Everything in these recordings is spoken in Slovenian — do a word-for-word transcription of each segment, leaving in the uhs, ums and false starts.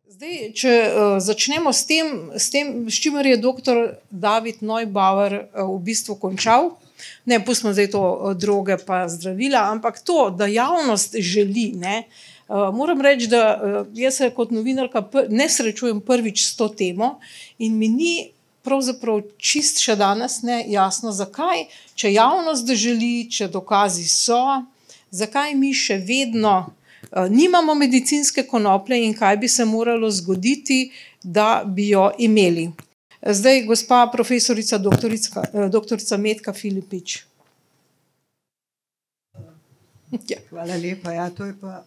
Zdaj, če uh, začnemo s tem, s tem, s čimer je doktor David Neubauer uh, v bistvu končal, ne pustimo zdaj to uh, droge pa zdravila, ampak to, da javnost želi, ne, uh, moram reči, da uh, jaz se kot novinarka pr ne srečujem prvič s to temo in mi ni pravzaprav čist še danes ne jasno, zakaj, če javnost želi, če dokazi so, zakaj mi še vedno nimamo medicinske konoplje in kaj bi se moralo zgoditi, da bi jo imeli. Zdaj, gospa profesorica doktorica, doktorica Metka Filipič. Ja. Hvala lepa, ja, to je pa...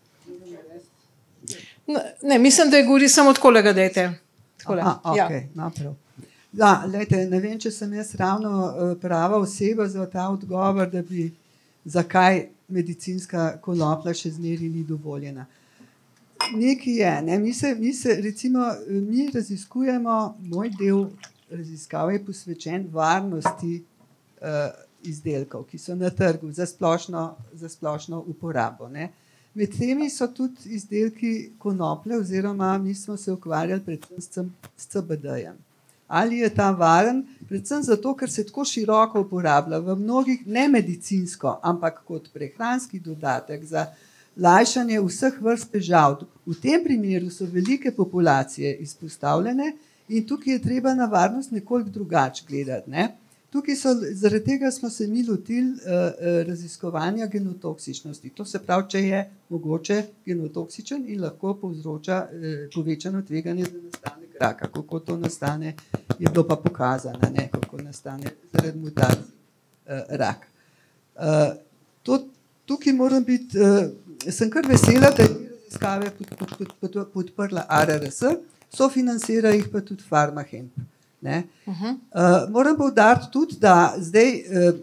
Ne, mislim, da je govori samo od kolega, dajte. Aha, ok, ja. Naprav. Ja, lejte, ne vem, če sem jaz ravno prava oseba za ta odgovor, da bi zakaj medicinska konoplja še zmeraj ni dovoljena. Nekaj je, ne? Mi se, mi se, recimo, mi raziskujemo, moj del raziskav je posvečen varnosti uh, izdelkov, ki so na trgu za splošno, za splošno uporabo. Ne? Med temi so tudi izdelki konoplje, oziroma mi smo se ukvarjali predvsem s C B D-jem. Ali je ta varen, predvsem zato, ker se tako široko uporablja v mnogih, ne medicinsko, ampak kot prehranski dodatek za lajšanje vseh vrst težav. V tem primeru so velike populacije izpostavljene in tukaj je treba na varnost nekoliko drugače gledati. Ne? Tukaj so, zaradi tega smo se mi lotili uh, raziskovanja genotoksičnosti. To se pravi, če je mogoče genotoksičen in lahko povzroča uh, povečano tveganje za nastanek raka. Kako to nastane, je bilo pa pokazano, ne, kako nastane zaradi mutacij uh, rak. Uh, to, tukaj moram biti, uh, sem kar vesela, da je raziskave pod, pod, pod, pod, podprla A R R S, sofinancira jih pa tudi Pharmahemp. Ne? Uh-huh. uh, moram poudariti tudi, da zdaj uh,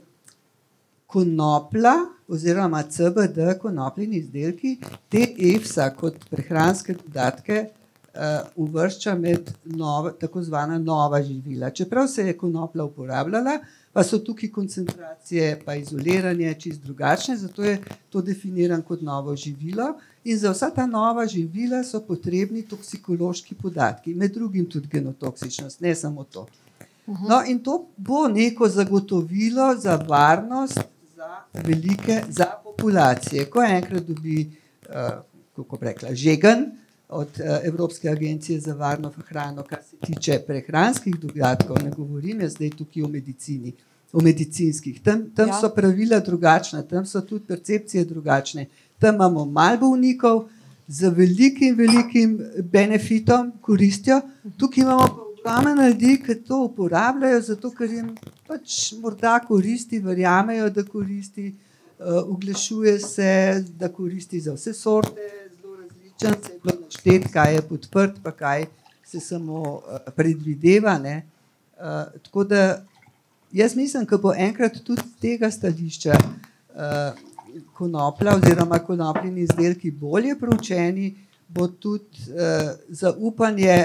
konoplja oziroma C B D konopljini izdelki te E F S A kot prehranske dodatke uh, uvršča med nova, tako zvana nova živila. Čeprav se je konoplja uporabljala, pa so tukaj koncentracije pa izoliranje čist drugačne, zato je to definiran kot novo živilo in za vsa ta nova živila so potrebni toksikološki podatki, med drugim tudi genotoksičnost, ne samo to. No in to bo neko zagotovilo za varnost za velike, za populacije. Ko enkrat dobi, uh, kako bi rekla, žegen od uh, Evropske agencije za varno hrano, kar se tiče prehranskih dodatkov, ne govorim jaz zdaj tukaj o medicini, o medicinskih. Tam, tam ja. So pravila drugačna, tam so tudi percepcije drugačne. Tam imamo malo bolnikov z velikim, velikim benefitom, koristjo. Tukaj imamo pa ogromno ljudi, ki to uporabljajo, zato ker jim pač morda koristi, verjamejo, da koristi, uh, uglašuje se, da koristi za vse sorte, zelo različen, se je bilo naštet, kaj je podprt, pa kaj se samo uh, predvideva. Ne? Uh, tako da jaz mislim, ko bo enkrat tudi tega stališča uh, konoplja oziroma konopljini izdelki bolje proučeni, bo tudi uh, zaupanje,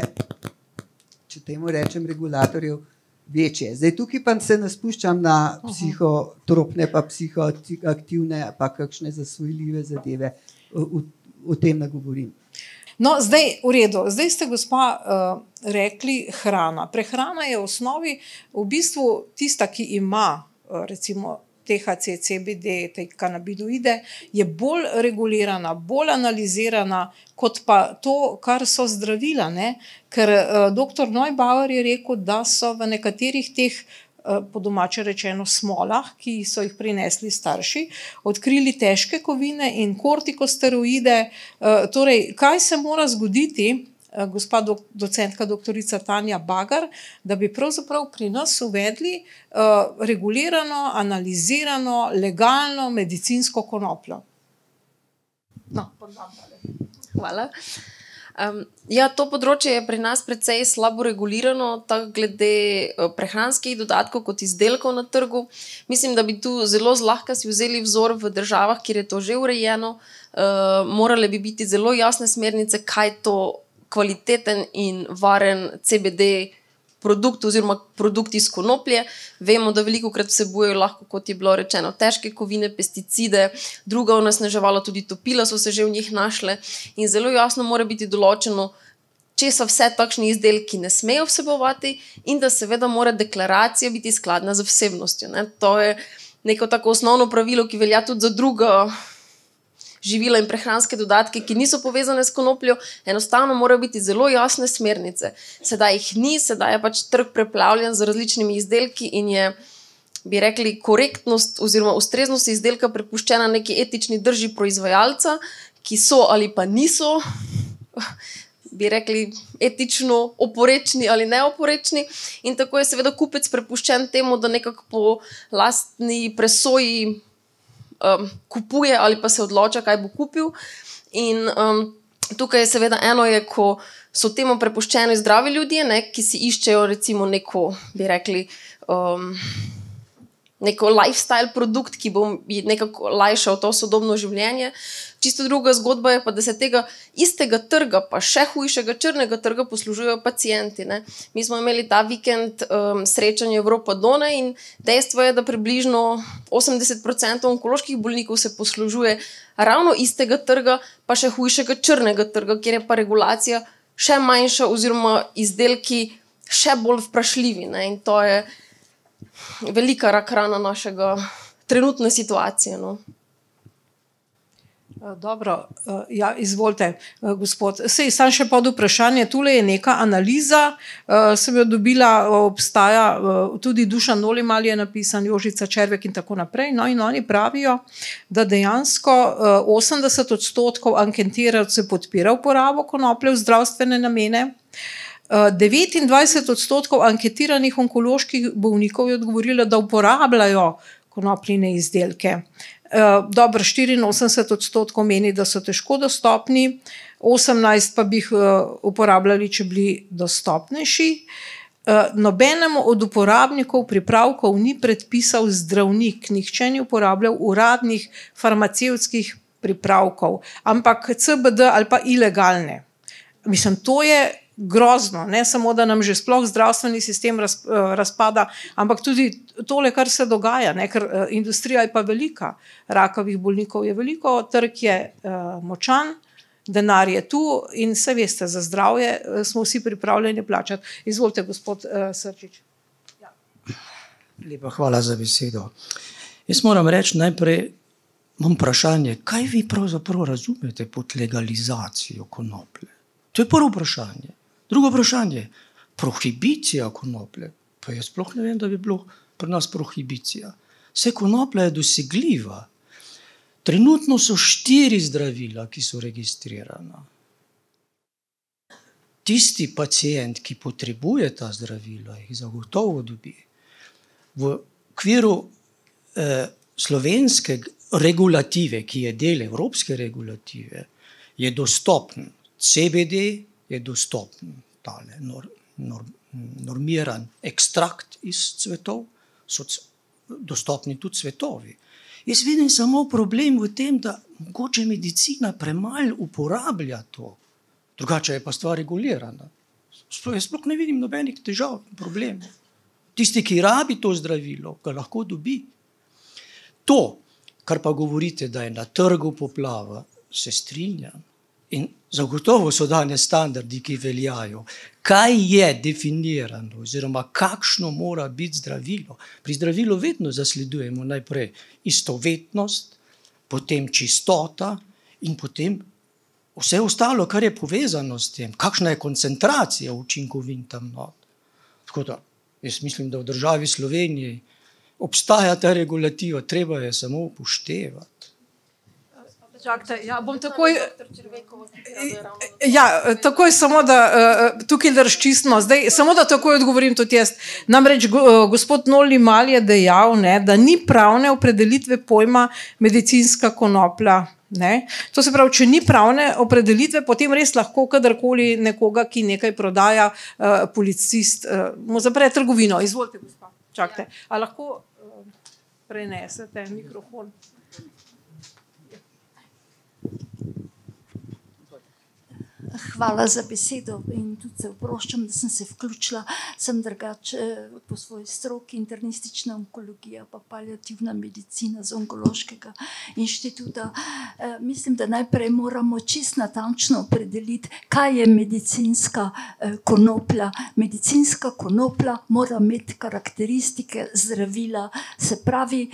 če temu rečem, regulatorjev večje. Zdaj tukaj pa se naspuščam na psihotropne, pa psihoaktivne, pa kakšne zasvojljive zadeve. O, o tem ne govorim. No, zdaj, v redu, zdaj ste, gospa, uh, rekli hrana. Prehrana je v osnovi v bistvu tista, ki ima, uh, recimo, T H C, C B D, te kanabinoide, je bolj regulirana, bolj analizirana, kot pa to, kar so zdravila, ne? Ker uh, doktor Neubauer je rekel, da so v nekaterih teh, uh, po domače rečeno, smolah, ki so jih prinesli starši, odkrili težke kovine in kortikosteroide. Uh, torej, kaj se mora zgoditi, gospa docentka doktorica Tanja Bagar, da bi pravzaprav pri nas uvedli uh, regulirano, analizirano, legalno medicinsko konopljo. No, hvala. Um, ja, to področje je pri nas precej slabo regulirano, tako glede prehranskih dodatkov kot izdelkov na trgu. Mislim, da bi tu zelo zlahka si vzeli vzor v državah, kjer je to že urejeno. Uh, morale bi biti zelo jasne smernice, kaj to kvaliteten in varen C B D produkt oziroma produkt iz konoplje. Vemo, da veliko krat vsebujejo lahko, kot je bilo rečeno, težke kovine, pesticide, druga onesnaževala, tudi topila so se že v njih našle in zelo jasno mora biti določeno, česa vse takšni izdelki ne smejo vsebovati in da seveda mora deklaracija biti skladna z vsebnostjo. Ne. To je neko tako osnovno pravilo, ki velja tudi za druga živila in prehranske dodatke, ki niso povezane s konopljo, enostavno morajo biti zelo jasne smernice. Sedaj jih ni, sedaj je pač trg preplavljen z različnimi izdelki in je, bi rekli, korektnost oziroma ustreznost izdelka prepuščena neki etični drži proizvajalca, ki so ali pa niso, bi rekli, etično oporečni ali neoporečni. In tako je seveda kupec prepuščen temu, da nekako po lastni presoji Um, kupuje ali pa se odloča, kaj bo kupil. In um, tukaj je seveda eno, je, ko so temu prepuščeni zdravi ljudje, ne, ki si iščejo recimo neko, bi rekli, um, neko lifestyle produkt, ki bo nekako lajšal to sodobno življenje. Čisto druga zgodba je pa, da se tega istega trga, pa še hujšega črnega trga poslužujejo pacienti. Ne. Mi smo imeli ta vikend um, srečanje Evropa Done in dejstvo je, da približno osemdeset procentov onkoloških bolnikov se poslužuje ravno istega trga, pa še hujšega črnega trga, kjer je pa regulacija še manjša oziroma izdelki še bolj vprašljivi. Ne. In to je velika rak rana našega trenutne situacije. No. Dobro, ja, izvolite, gospod. Sej, sam še pod vprašanje, tule je neka analiza, sem jo dobila, obstaja tudi Dušan Nolimal je napisan, Jožica Červek in tako naprej. No in oni pravijo, da dejansko osemdeset odstotkov anketirancev podpira uporabo konoplje v zdravstvene namene. devetindvajset odstotkov anketiranih onkoloških bolnikov je odgovorilo, da uporabljajo konopljine izdelke. Dobro, štiriinosemdeset odstotkov meni, da so težko dostopni, osemnajst pa bi jih uporabljali, če bili dostopnejši. Nobenemu od uporabnikov pripravkov ni predpisal zdravnik, nihče ni uporabljal uradnih farmacevtskih pripravkov, ampak C B D ali pa ilegalne. Mislim, to je grozno, ne samo, da nam že sploh zdravstveni sistem raz, razpada, ampak tudi tole, kar se dogaja, ne, ker industrija je pa velika, rakavih bolnikov je veliko, trg je uh, močan, denar je tu in se veste, za zdravje uh, smo vsi pripravljeni plačati. Izvolite, gospod uh, Srčič. Ja. Lepa hvala za besedo. Jaz moram reči najprej, imam vprašanje, kaj vi pravzaprav razumete pod legalizacijo konoplje? To je prvo vprašanje. Drugo vprašanje, prohibicija konoplje. Pa jaz sploh ne vem, da bi bilo pri nas prohibicija. Vse konoplja je dosegljiva. Trenutno so štiri zdravila, ki so registrirana. Tisti pacient, ki potrebuje ta zdravila, jih zagotovo dobi. V okviru eh, slovenske regulative, ki je del evropske regulative, je dostopen C B D, je dostopen tale nor, nor, normiran ekstrakt iz cvetov, so dostopni tudi cvetovi. Jaz vidim samo problem v tem, da mogoče medicina premalo uporablja to, drugače je pa stvar regulirana. Jaz sploh ne vidim nobenih težav, problemov. Tisti, ki rabi to zdravilo, ga lahko dobi. To, kar pa govorite, da je na trgu poplava, se strinjam. In zagotovo so danes standardi, ki veljajo. Kaj je definirano oziroma kakšno mora biti zdravilo? Pri zdravilu vedno zasledujemo najprej istovetnost, potem čistota in potem vse ostalo, kar je povezano s tem. Kakšna je koncentracija učinkovin tam not. Tako da, jaz mislim, da v državi Sloveniji obstaja ta regulativa, treba je samo upoštevati. Čakajte, ja, bom takoj, ja, takoj samo, da tukaj razčistimo, zdaj, samo da takoj odgovorim tudi jaz. Namreč gospod Nolimal je dejal, ne, da ni pravne opredelitve pojma medicinska konoplja. Ne. To se pravi, če ni pravne opredelitve, potem res lahko kadarkoli nekoga, ki nekaj prodaja, uh, policist, uh, mu zapre trgovino. Izvolite, gospa. Čakajte, a lahko uh, prenesete mikrofon? Hvala za besedo in tudi se oproščam, da sem se vključila. Sem drugače po svoji stroki internistična onkologija pa paliativna medicina z onkološkega inštituta. Mislim, da najprej moramo čisto natančno opredeliti, kaj je medicinska konoplja. Medicinska konoplja mora imeti karakteristike zdravila, se pravi,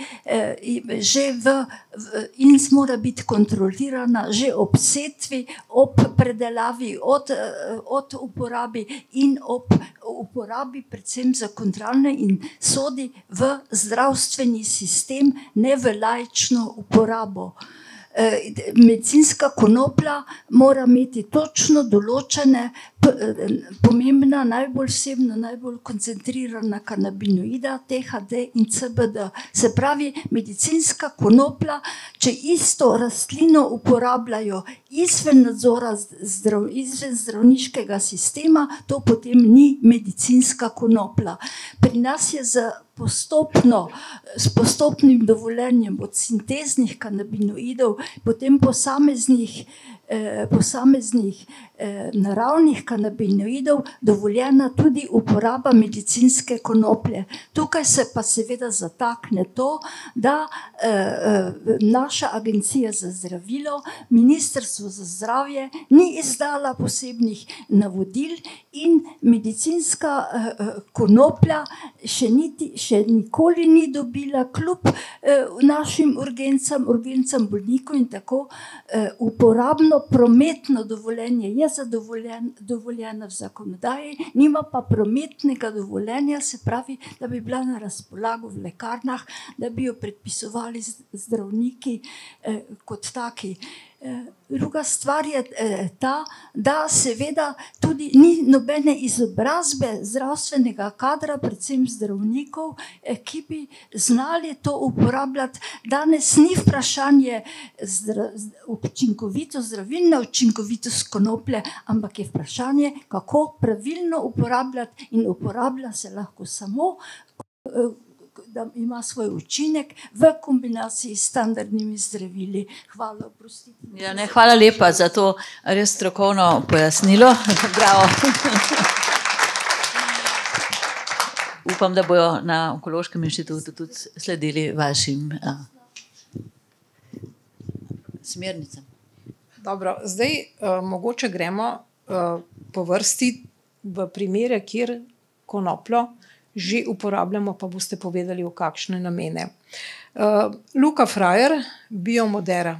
že v, in mora biti kontrolirana že ob setvi, ob predelavi, od, od uporabi in ob uporabi predvsem za kontrolne in sodi v zdravstveni sistem, ne v laično uporabo. Medicinska konoplja mora imeti točno določene, pomembna, najbolj vsebno, najbolj koncentrirana kanabinoida, T H D in C B D. Se pravi, medicinska konoplja, če isto rastlino uporabljajo izven nadzora, zdrav, izven zdravniškega sistema, to potem ni medicinska konoplja. Pri nas je za postopno, s postopnim dovoljenjem od sinteznih kanabinoidov, potem posameznih, eh, posameznih eh, naravnih kanabinoidov dovoljena tudi uporaba medicinske konoplje. Tukaj se pa seveda zatakne to, da eh, naša agencija za zdravilo, Ministrstvo za zdravje ni izdala posebnih navodil in medicinska eh, konoplja še, niti, še nikoli ni dobila kljub eh, našim urgencam, urgencam bolnikov in tako eh, uporabno prometno dovoljenje je zadovoljen, dovoljeno v zakonodaji, nima pa prometnega dovoljenja, se pravi, da bi bila na razpolago v lekarnah, da bi jo predpisovali zdravniki eh, kot taki. Druga stvar je ta, da seveda tudi ni nobene izobrazbe zdravstvenega kadra, predvsem zdravnikov, ki bi znali to uporabljati. Danes ni vprašanje zdra, učinkovito zdravilna učinkovitost konoplje, ampak je vprašanje, kako pravilno uporabljati in uporablja se lahko samo, da ima svoj učinek v kombinaciji s standardnimi zdravili. Hvala, oprostite. Ja, ne, hvala lepa za to res strokovno pojasnilo. Bravo. Upam, da bojo na Onkološkem inštitutu tudi sledili vašim a, smernicam. Dobro, zdaj uh, mogoče gremo uh, po vrsti v primere, kjer konopljo že uporabljamo, pa boste povedali, v kakšne namene. Uh, Luka Frajer, Biomodera.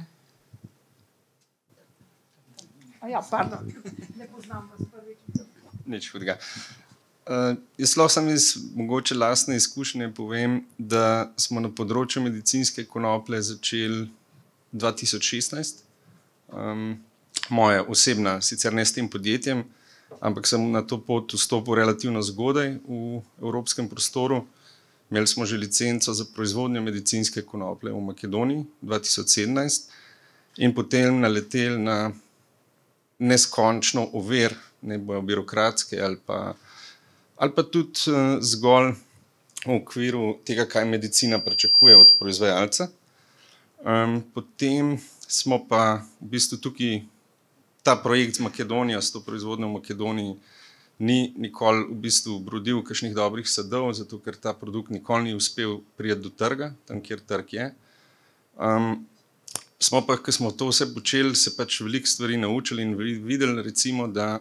A ja, pardon, ne poznam vas prvič. Nič hudega. Uh, jaz lahko sam iz mogoče lastne izkušnje povem, da smo na področju medicinske konoplje začeli dva tisoč šestnajst. Um, moja osebna, sicer ne s tem podjetjem, ampak sem na to pot vstopil relativno zgodaj v evropskem prostoru. Imeli smo že licenco za proizvodnjo medicinske konoplje v Makedoniji dva tisoč sedemnajst in potem naleteli na neskončno ovir, ne bojo birokratske ali pa, ali pa tudi uh, zgolj v okviru tega, kaj medicina pričakuje od proizvajalca. Um, potem smo pa v bistvu tukaj ta projekt z Makedonijo, s to proizvodnjo v Makedoniji, ni nikoli v bistvu brodil kakšnih dobrih sadov, zato ker ta produkt nikoli ni uspel priti do trga, tam, kjer trg je. Um, smo pa, ko smo to vse počeli, se pač veliko stvari naučili in videli, recimo, da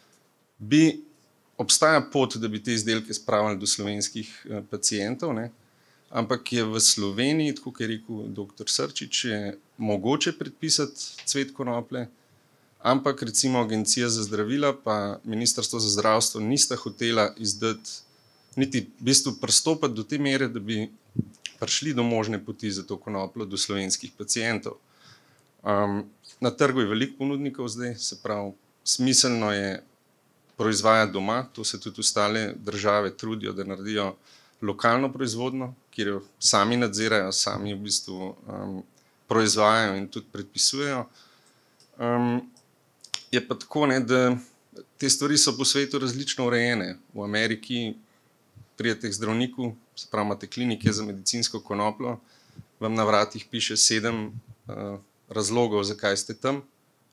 bi obstaja pot, da bi te izdelke spravili do slovenskih eh, pacientov, ne? Ampak je v Sloveniji, tako kot je rekel doktor Srčič, je mogoče predpisati cvet konoplje, ampak recimo Agencija za zdravila pa Ministrstvo za zdravstvo nista hotela izdati, niti v bistvu pristopati do te mere, da bi prišli do možne poti za to konopljo do slovenskih pacientov. Um, na trgu je veliko ponudnikov zdaj, se pravi, smiselno je proizvajati doma, to se tudi ostale države trudijo, da naredijo lokalno proizvodnjo, kjer jo sami nadzirajo, sami v bistvu um, proizvajajo in tudi predpisujejo. Um, Je pa tako, ne, da te stvari so po svetu različno urejene. V Ameriki pridete k zdravniku, se pravi, imate klinike za medicinsko konopljo, vam na vratih piše sedem uh, razlogov, zakaj ste tam.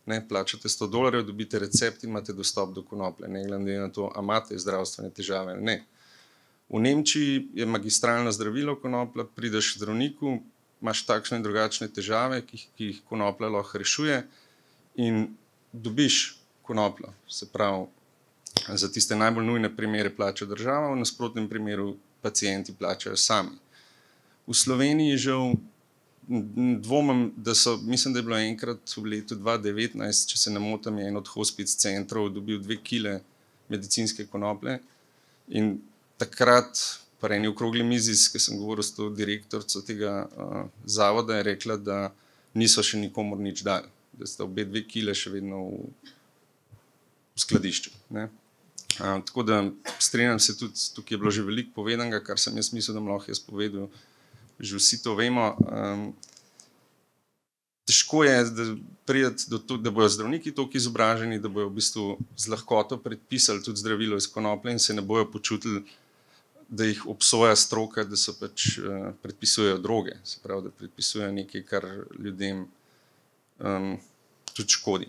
Ne, plačate sto dolarjev, dobite recept in imate dostop do konoplje, ne glede na to, a imate zdravstvene težave. Ne. V Nemčiji je magistralno zdravilo konoplja, prideš k zdravniku, imaš takšne in drugačne težave, ki, ki jih konoplja lahko rešuje in dobiš konopljo. Se pravi, za tiste najbolj nujne primere plača država, v nasprotnem primeru pacienti plačajo sami. V Sloveniji žal dvomim, da so, mislim, da je bilo enkrat v letu dva tisoč devetnajst, če se ne motim, je en od hospic centrov dobil dve kile medicinske konoplje in takrat, pa eni okrogli mizi, ki sem govoril s to direktorico tega uh, zavoda, je rekla, da niso še nikomor nič dali, da sta obe dve kile še vedno v, v skladišču. Ne? Uh, tako da strinjam se tudi, tukaj je bilo že veliko povedanega, kar sem jaz mislil, da bom lahko jaz povedal, že vsi to vemo. Um, težko je, da prideti do to, da bojo zdravniki toliko izobraženi, da bojo v bistvu z lahkoto predpisali tudi zdravilo iz konoplje in se ne bojo počutili, da jih obsoja stroka, da so pač uh, predpisujejo droge, se pravi, da predpisujejo nekaj, kar ljudem um, tudi škodi.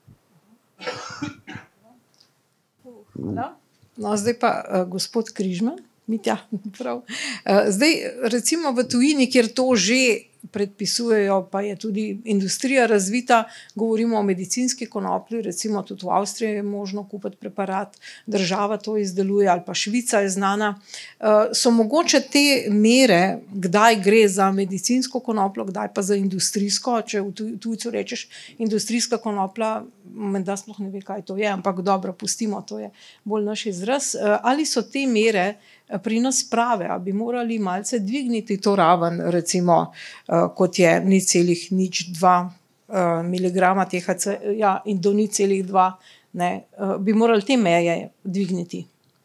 No, zdaj pa uh, gospod Križman, Mitja, prav. Uh, zdaj, recimo v tujini, kjer to že predpisujejo, pa je tudi industrija razvita, govorimo o medicinski konoplji, recimo tudi v Avstriji je možno kupiti preparat, država to izdeluje ali pa Švica je znana. Uh, so mogoče te mere, kdaj gre za medicinsko konopljo, kdaj pa za industrijsko, če v tujcu rečeš industrijska konoplja, menda sploh ne ve, kaj to je, ampak dobro, pustimo, to je bolj naš izraz. Uh, ali so te mere pri nas prave, a bi morali malce dvigniti to raven, recimo, uh, kot je nič celih nič dva uh, miligrama T H C ja, in do nič celih dva, ne, uh, bi morali te meje dvigniti.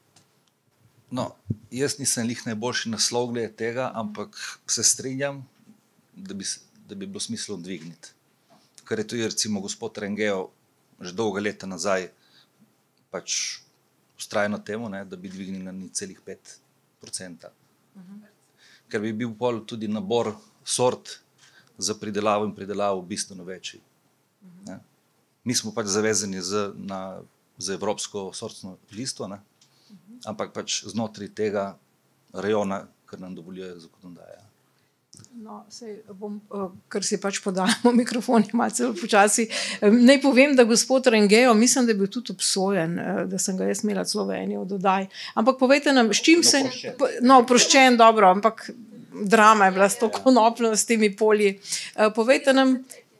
No, jaz nisem lih najboljši naslov glede tega, ampak se strinjam, da bi, da bi bilo smislo dvigniti. Ker je tudi recimo gospod Rengeo že dolga leta nazaj pač vztrajno temu, ne, da bi dvignili na nič celih pet procenta. Uh-huh. Ker bi bil pol tudi nabor sort za pridelavo in pridelavo bistveno večji. Uh-huh. Ne. Mi smo pač zavezani z, na, z evropsko sortno listo, ne, uh-huh. ampak pač znotraj tega rajona, kar nam dovoljuje zakonodaja. No, sej bom, ker si pač podajamo mikrofon, malce počasi. Naj povem, da gospod Rengeo, mislim, da je bil tudi obsojen, da sem ga jaz imela celo v eni od oddaj. Ampak povejte nam, s čim se... No, oproščen, dobro, ampak drama je bila s to konopljo, s temi polji. Povejte nam...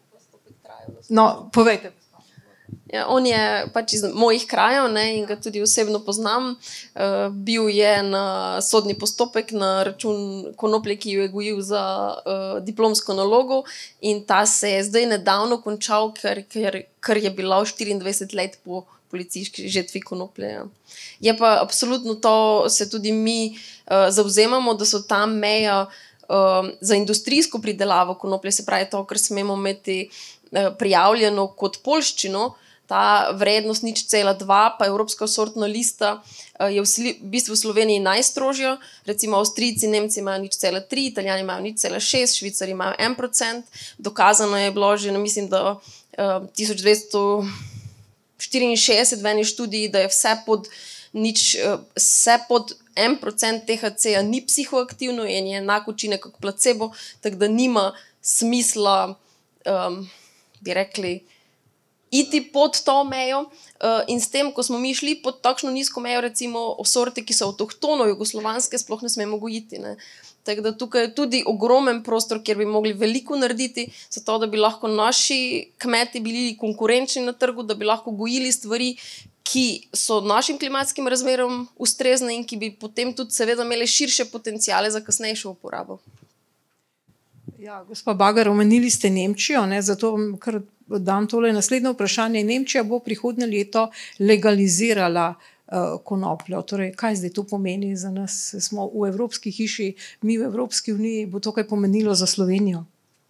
No, povejte. Ja, on je pač iz mojih krajev, ne, in ga tudi osebno poznam. Uh, bil je na sodni postopek na račun konoplje, ki jo je gojil za uh, diplomsko nalogo in ta se je zdaj nedavno končal, ker, ker, ker je bila štiriindvajset let po policijski žetvi konoplje. Ja. Je pa absolutno to, se tudi mi uh, zavzemamo, da so ta meja uh, za industrijsko pridelavo konoplje, se pravi to, kar smemo imeti uh, prijavljeno kot poljščino, ta vrednost nič cela dva, pa evropska sortna lista je v bistvu v Sloveniji najstrožja. Recimo Avstrijci, Nemci imajo nič cela tri, Italijani imajo nič cela šest, Švicari imajo en procent. Dokazano je bilo že, mislim, da tisoč dvesto štiriinšestdeset v eni študiji, da je vse pod nič, vse pod en procent T H C-ja ni psihoaktivno in je enak učinek kot placebo, tako da nima smisla, um, bi rekli, iti pod to mejo uh, in s tem, ko smo mi šli pod takšno nizko mejo, recimo o sorte, ki so avtohtono jugoslovanske, sploh ne smemo gojiti. Ne. Tako da tukaj je tudi ogromen prostor, kjer bi mogli veliko narediti, zato da bi lahko naši kmeti bili konkurenčni na trgu, da bi lahko gojili stvari, ki so našim klimatskim razmerom ustrezne in ki bi potem tudi seveda imeli širše potencijale za kasnejšo uporabo. Ja, gospa Bagar, omenili ste Nemčijo, ne, zato kar dam tole naslednje vprašanje. Nemčija bo prihodnje leto legalizirala uh, konopljo. Torej, kaj zdaj to pomeni za nas? Smo v Evropski hiši, mi v Evropski uniji, bo to kaj pomenilo za Slovenijo?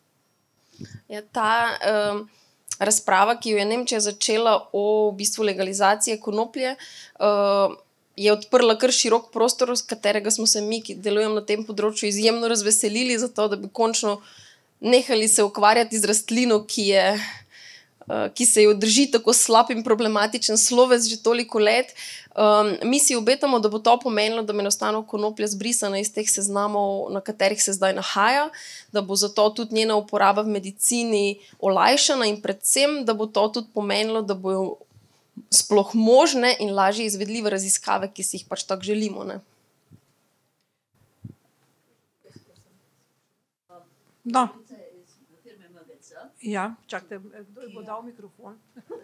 Ja, ta um, razprava, ki jo je Nemčija začela o v bistvu legalizaciji konoplje, uh, je odprla kar širok prostor, z katerega smo se mi, ki delujemo na tem področju, izjemno razveselili, zato da bi končno nehali se ukvarjati z rastlino, ki je ki se jo drži tako slab in problematičen slovec že toliko let. Um, mi si obetamo, da bo to pomenilo, da bo enostavno konoplja zbrisana iz teh seznamov, na katerih se zdaj nahaja, da bo zato tudi njena uporaba v medicini olajšana in predvsem, da bo to tudi pomenilo, da bojo sploh možne in lažje izvedljive raziskave, ki si jih pač tako želimo. Ne? No. Ja, čakajte, kdo bo dal mikrofon?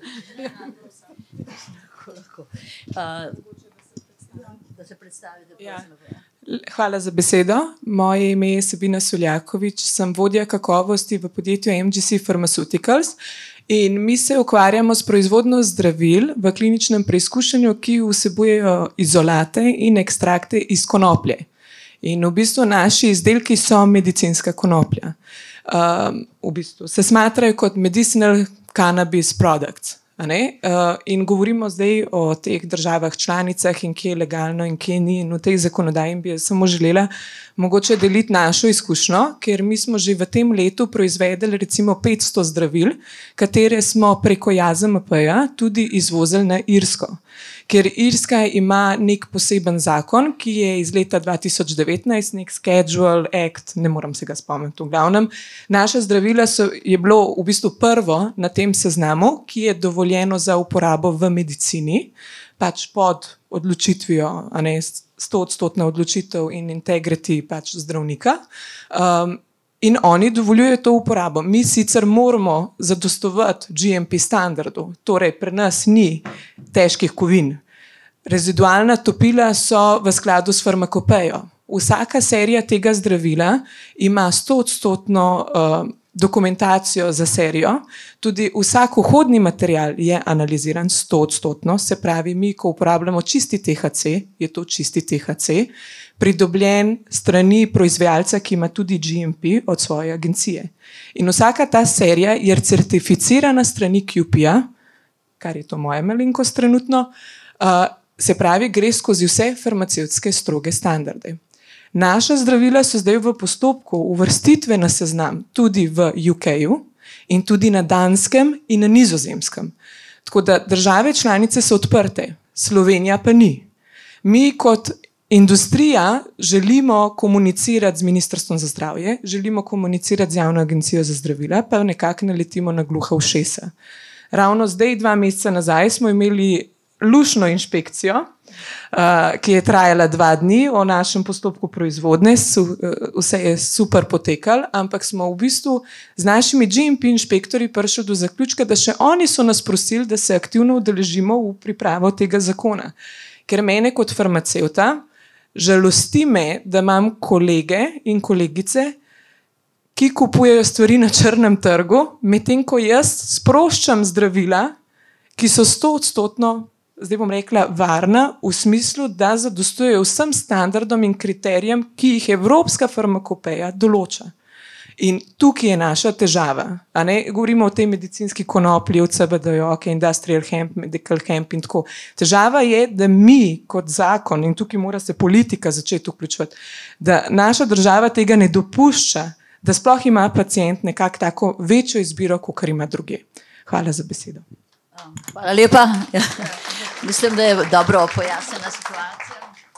Hvala za besedo. Moje ime je Sabina Suljakovič, sem vodja kakovosti v podjetju M G C Pharmaceuticals in mi se ukvarjamo s proizvodnjo zdravil v kliničnem preizkušanju, ki vsebujejo izolate in ekstrakte iz konoplje. In v bistvu naši izdelki so medicinska konoplja. Um, v bistvu se smatrajo kot medicinal cannabis products. A ne? Uh, in govorimo zdaj o teh državah članicah in kje je legalno in kje ni. In v tej zakonodaji bi jaz samo želela mogoče deliti našo izkušnjo, ker mi smo že v tem letu proizvedeli recimo petsto zdravil, katere smo preko J A Z M P-ja tudi izvozili na Irsko. Ker Irska ima nek poseben zakon, ki je iz leta dva tisoč devetnajst, nek Schedule Act, ne moram se ga spomniti v glavnem. Naša zdravila so, je bilo v bistvu prvo na tem seznamu, ki je dovoljeno za uporabo v medicini, pač pod odločitvijo, a ne stoodstotna odločitev in integrity pač zdravnika. Um, In oni dovoljujejo to uporabo. Mi sicer moramo zadostovati G M P standardu, torej pri nas ni težkih kovin. Rezidualna topila so v skladu s farmakopejo. Vsaka serija tega zdravila ima stoodstotno uh, dokumentacijo za serijo, tudi vsak vhodni material je analiziran stoodstotno, se pravi, mi, ko uporabljamo čisti T H C, je to čisti T H C, pridobljen strani proizvajalca, ki ima tudi G M P od svoje agencije. In vsaka ta serija je certificirana strani Q P-ja, kar je to moja malenkost trenutno, uh, se pravi, gre skozi vse farmacevtske stroge standarde. Naša zdravila so zdaj v postopku uvrstitve na seznam tudi v U K-ju in tudi na Danskem in na Nizozemskem. Tako da države članice so odprte, Slovenija pa ni. Mi kot industrija želimo komunicirati z Ministrstvom za zdravje, želimo komunicirati z Javno agencijo za zdravila, pa nekako naletimo na gluha ušesa. Ravno zdaj, dva meseca nazaj, smo imeli lušno inšpekcijo, uh, ki je trajala dva dni o našem postopku proizvodnje, su, uh, vse je super potekalo, ampak smo v bistvu z našimi G M P inšpektorji prišli do zaključka, da še oni so nas prosili, da se aktivno udeležimo v pripravo tega zakona. Ker mene kot farmacevta žalosti me, da imam kolege in kolegice, ki kupujejo stvari na črnem trgu, medtem ko jaz sproščam zdravila, ki so stoodstotno, zdaj bom rekla, varna v smislu, da zadostujejo vsem standardom in kriterijem, ki jih Evropska farmakopeja določa. In tukaj je naša težava. A ne? Govorimo o tej medicinski konoplji, o C B D-ju, okay, industrial hemp, medical hemp in tako. Težava je, da mi kot zakon, in tukaj mora se politika začeti vključevati, da naša država tega ne dopušča, da sploh ima pacient nekako tako večjo izbiro, kot ima druge. Hvala za besedo. Hvala lepa. Ja. Mislim, da je dobro pojasnjena situacija.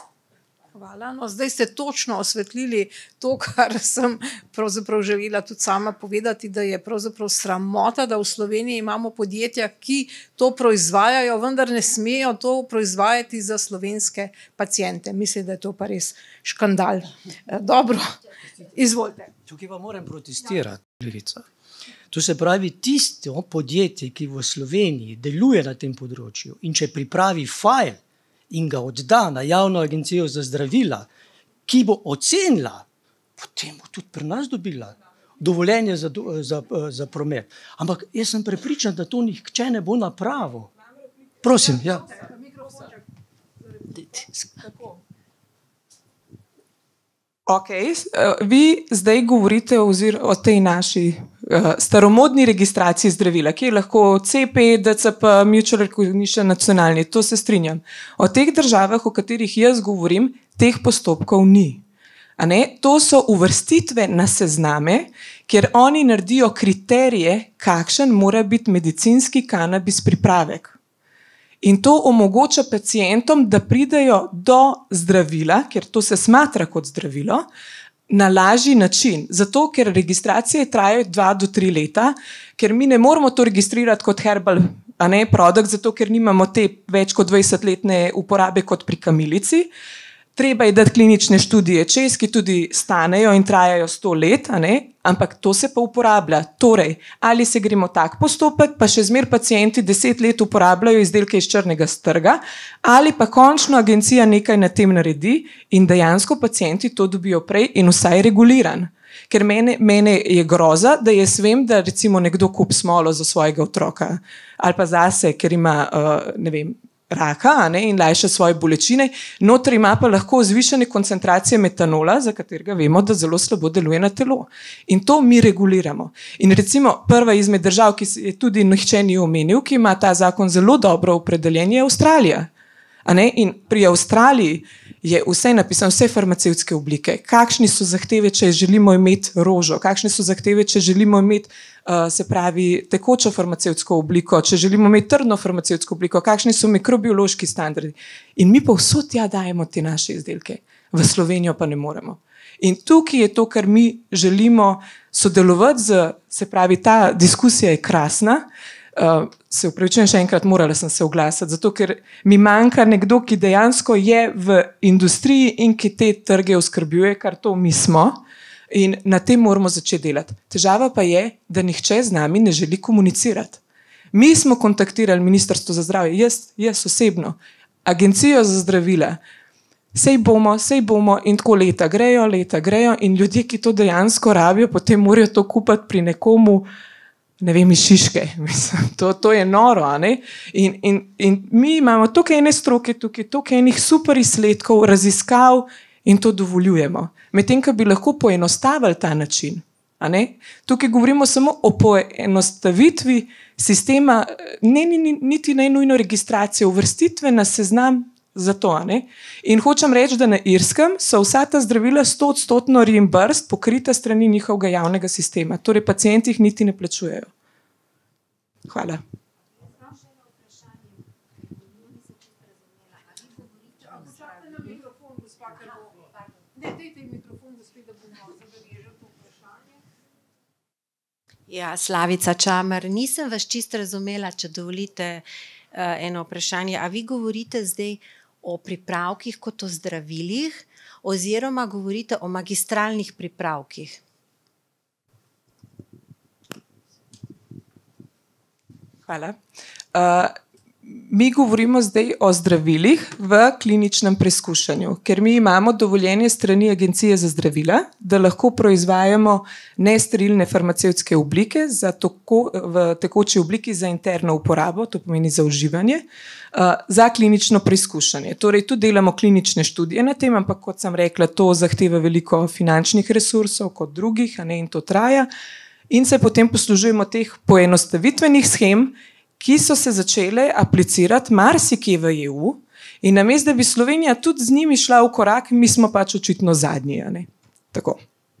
Hvala. No, zdaj ste točno osvetlili to, kar sem pravzaprav želela tudi sama povedati, da je pravzaprav sramota, da v Sloveniji imamo podjetja, ki to proizvajajo, vendar ne smejo to proizvajati za slovenske paciente. Mislim, da je to pa res škandal. Dobro, izvolite. Tukaj pa moram protestirati, Levica. To se pravi, tisto podjetje, ki v Sloveniji deluje na tem področju in če pripravi fajl in ga odda na Javno agencijo za zdravila, ki bo ocenila, potem bo tudi pri nas dobila dovoljenje za, za, za promet. Ampak jaz sem prepričan, da to nihče ne bo napravil. Prosim, ja. Ok, vi zdaj govorite ozir, o tej naši uh, staromodni registraciji zdravila, ki je lahko C P, D C P, Mutual Recognition, nacionalni, to se strinjam. O teh državah, o katerih jaz govorim, teh postopkov ni. A ne? To so uvrstitve na sezname, kjer oni naredijo kriterije, kakšen mora biti medicinski kanabis pripravek. In to omogoča pacientom, da pridejo do zdravila, ker to se smatra kot zdravilo, na lažji način. Zato, ker registracije trajajo dva do tri leta, ker mi ne moramo to registrirati kot herbal a ne, produkt, zato ker nimamo te več kot dvajsetletne uporabe kot pri kamilici. Treba je dati klinične študije čez, ki tudi stanejo in trajajo sto let, a ne? Ampak to se pa uporablja. Torej, ali se gremo tak postopek, pa še zmer pacienti deset let uporabljajo izdelke iz črnega trga, ali pa končno agencija nekaj na tem naredi in dejansko pacienti to dobijo prej in vsaj reguliran. Ker mene, mene je groza, da jaz vem, da recimo nekdo kup smolo za svojega otroka ali pa zase, ker ima, uh, ne vem, raka, ne, in lajša svoje bolečine, notri ima pa lahko zvišene koncentracije metanola, za katerega vemo, da zelo slabo deluje na telo. In to mi reguliramo. In recimo prva izmed držav, ki je tudi nihče ni omenil, ki ima ta zakon zelo dobro opredeljen, je Avstralija. A ne? In pri Avstraliji je vse napisano, vse farmacevtske oblike. Kakšni so zahteve, če želimo imeti rožo, kakšne so zahteve, če želimo imeti Uh, se pravi tekočo farmacevtsko obliko, če želimo imeti trdno farmacevtsko obliko, kakšni so mikrobiološki standardi. In mi pa vso tja dajemo te naše izdelke, v Slovenijo pa ne moremo. In tukaj je to, kar mi želimo sodelovati z, se pravi, ta diskusija je krasna, uh, se upravičujem še enkrat, morala sem se oglasiti, zato ker mi manjka nekdo, ki dejansko je v industriji in ki te trge oskrbljuje, kar to mi smo. In na tem moramo začeti delati. Težava pa je, da nihče z nami ne želi komunicirati. Mi smo kontaktirali Ministrstvo za zdravje, jaz, jaz osebno, Agencijo za zdravila. Sej bomo, sej bomo in tako leta grejo, leta grejo in ljudje, ki to dejansko rabijo, potem morajo to kupiti pri nekomu, ne vem, iz Šiške. Mislim, to, to je noro, a ne? In, in, in mi imamo tukaj ene stroke, tukaj, tukaj enih super izsledkov, raziskav in to dovoljujemo. Medtem, ko bi lahko poenostavili ta način. A ne? Tukaj govorimo samo o poenostavitvi sistema, ne, ni, niti ne nujno registracije, uvrstitve na seznam za to. A ne? In hočem reči, da na Irskem so vsa ta zdravila stoodstotno reimbursed, pokrita strani njihovega javnega sistema. Torej, pacienti jih niti ne plačujejo. Hvala. Ja, Slavica Čamer, nisem vas čisto razumela, če dovolite uh, eno vprašanje. A vi govorite zdaj o pripravkih kot o zdravilih oziroma govorite o magistralnih pripravkih? Hvala. Uh, Mi govorimo zdaj o zdravilih v kliničnem preizkušanju, ker mi imamo dovoljenje strani Agencije za zdravila, da lahko proizvajamo nesterilne farmacevtske oblike za toko, v tekoči obliki za interno uporabo, to pomeni za uživanje, uh, za klinično preizkušanje. Torej, tu delamo klinične študije na tem, ampak kot sem rekla, to zahteva veliko finančnih resursov kot drugih, a ne, in to traja. In se potem poslužujemo teh poenostavitvenih shem, ki so se začele aplicirati marsikje v E U in namesto, da bi Slovenija tudi z njimi šla v korak, mi smo pač očitno zadnji. A ne? Tako.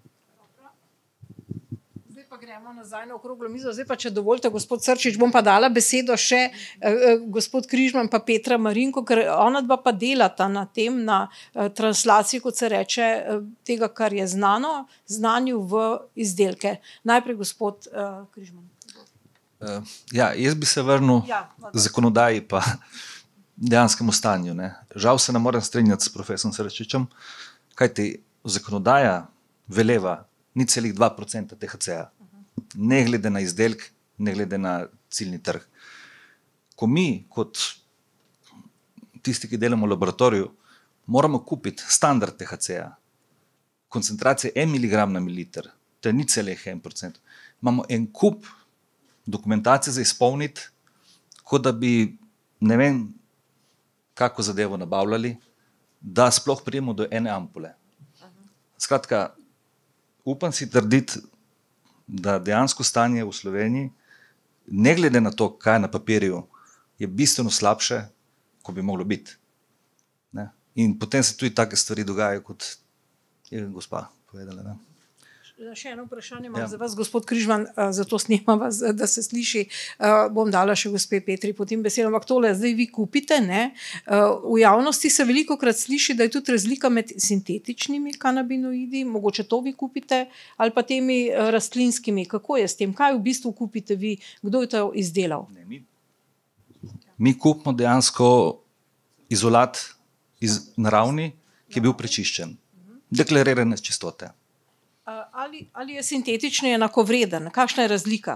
Zdaj pa gremo nazaj na okroglo mizo. Zdaj pa, če dovolite, gospod Srčič, bom pa dala besedo še eh, gospod Križman pa Petra Marinko, ker ona dva pa delata na tem, na eh, translaciji, kot se reče, eh, tega, kar je znano, znanju v izdelke. Najprej gospod eh, Križman. Uh, ja, jaz bi se vrnil ja, zakonodaji pa dejanskemu stanju. Ne. Žal se ne morem strinjati s profesorom Srčičem, kajti zakonodaja veleva ni celih dva procenta T H C-ja. Ne glede na izdelek, ne glede na ciljni trg. Ko mi, kot tisti, ki delamo v laboratoriju, moramo kupiti standard T H C-ja, koncentracije en miligram na mililiter, to je ni celih en procent. Imamo en kup dokumentacije za izpolniti, kot da bi ne vem kako zadevo nabavljali, da sploh prijemo do ene ampule. Skratka, upam si trditi, da dejansko stanje v Sloveniji, ne glede na to, kaj je na papirju, je bistveno slabše, kot bi moglo biti. Ne? In potem se tudi take stvari dogajajo, kot je gospa povedala. Ne? Še eno vprašanje imam ja. za vas, gospod Križman, zato snimam vas, da se sliši. Uh, bom dala še gospe Petri potem besedo, ampak tole zdaj vi kupite. Ne? Uh, v javnosti se veliko krat sliši, da je tudi razlika med sintetičnimi kanabinoidi, mogoče to vi kupite, ali pa temi uh, rastlinskimi. Kako je s tem? Kaj v bistvu kupite vi? Kdo je to izdelal? Ne, mi, mi kupimo dejansko izolat iz naravni, ki je bil prečiščen. Deklarirane čistote. Ali, ali je sintetični enakovreden? Kakšna je razlika?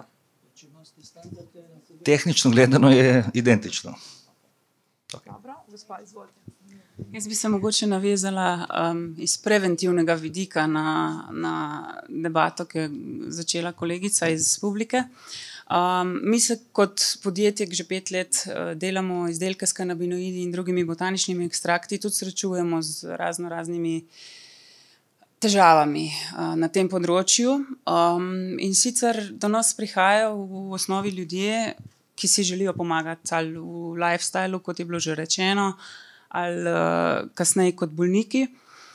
Tehnično gledano je identično. Okay. Dobro, gospa, izvolite. Jaz bi se mogoče navezala um, iz preventivnega vidika na, na debato, ki je začela kolegica iz publike. Um, mi se kot podjetje že pet let uh, delamo izdelke s kanabinoidi in drugimi botaničnimi ekstrakti, tudi srečujemo z razno raznimi težavami uh, na tem področju. Um, in sicer do nas prihajajo v osnovi ljudje, ki si želijo pomagati ali v lifestylu, kot je bilo že rečeno, ali uh, kasneje kot bolniki.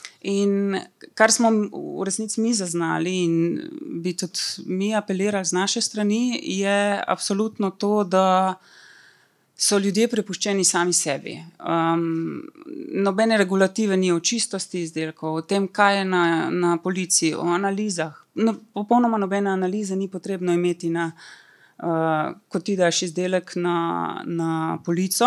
In kar smo v resnici mi zaznali in bi tudi mi apelirali z naše strani, je absolutno to, da so ljudje prepuščeni sami sebi. Um, nobene regulative ni o čistosti izdelkov, o tem, kaj je na, na policiji, o analizah. No, popolnoma nobene analize ni potrebno imeti, na, uh, ko ti daš izdelek na, na polico.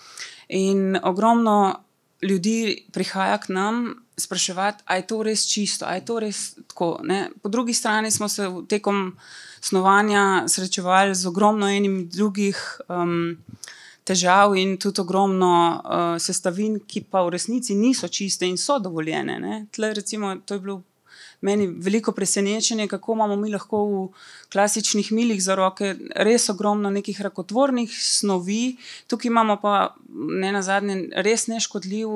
In ogromno ljudi prihaja k nam spraševati, a je to res čisto, a je to res tako. Ne? Po drugi strani smo se tekom snovanja srečevali z ogromno enim drugih um, težav in tudi ogromno uh, sestavin, ki pa v resnici niso čiste in so dovoljene. Ne? Tle recimo, to je bilo meni veliko presenečenje, kako imamo mi lahko v klasičnih milih za roke res ogromno nekih rakotvornih snovi, tukaj imamo pa ne nazadnje res neškodljiv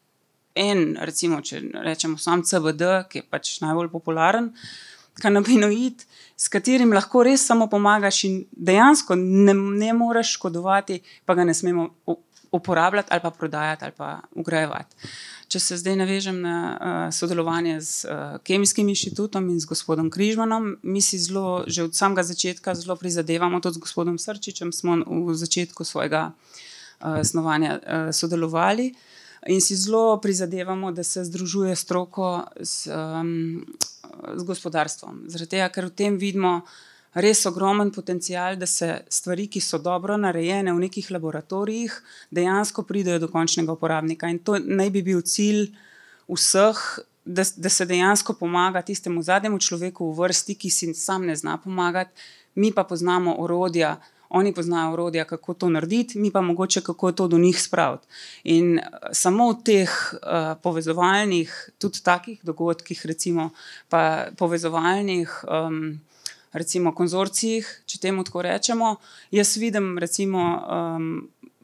en, recimo, če rečemo sam C B D, ki je pač najbolj popularen, kanabinoid, s katerim lahko res samo pomagaš in dejansko ne, ne moreš škodovati, pa ga ne smemo uporabljati ali pa prodajati ali pa ugrajevati. Če se zdaj navežem na uh, sodelovanje z uh, Kemijskim inštitutom in z gospodom Križmanom, mi si zelo, že od samega začetka zelo prizadevamo, tudi z gospodom Srčičem smo v začetku svojega uh, snovanja uh, sodelovali in si zelo prizadevamo, da se združuje stroko z, um, z gospodarstvom. Zaradi tega, ker v tem vidimo res ogromen potencial, da se stvari, ki so dobro narejene v nekih laboratorijih, dejansko pridejo do končnega uporabnika. In to naj bi bil cilj vseh, da, da se dejansko pomaga tistemu zadnjemu človeku v vrsti, ki si sam ne zna pomagati. Mi pa poznamo orodja, oni poznajo orodja, kako to narediti, mi pa mogoče, kako to do njih spraviti. In samo v teh uh, povezovalnih, tudi takih dogodkih, recimo, pa povezovalnih um, recimo konzorcijih, če temu tako rečemo, jaz vidim recimo um,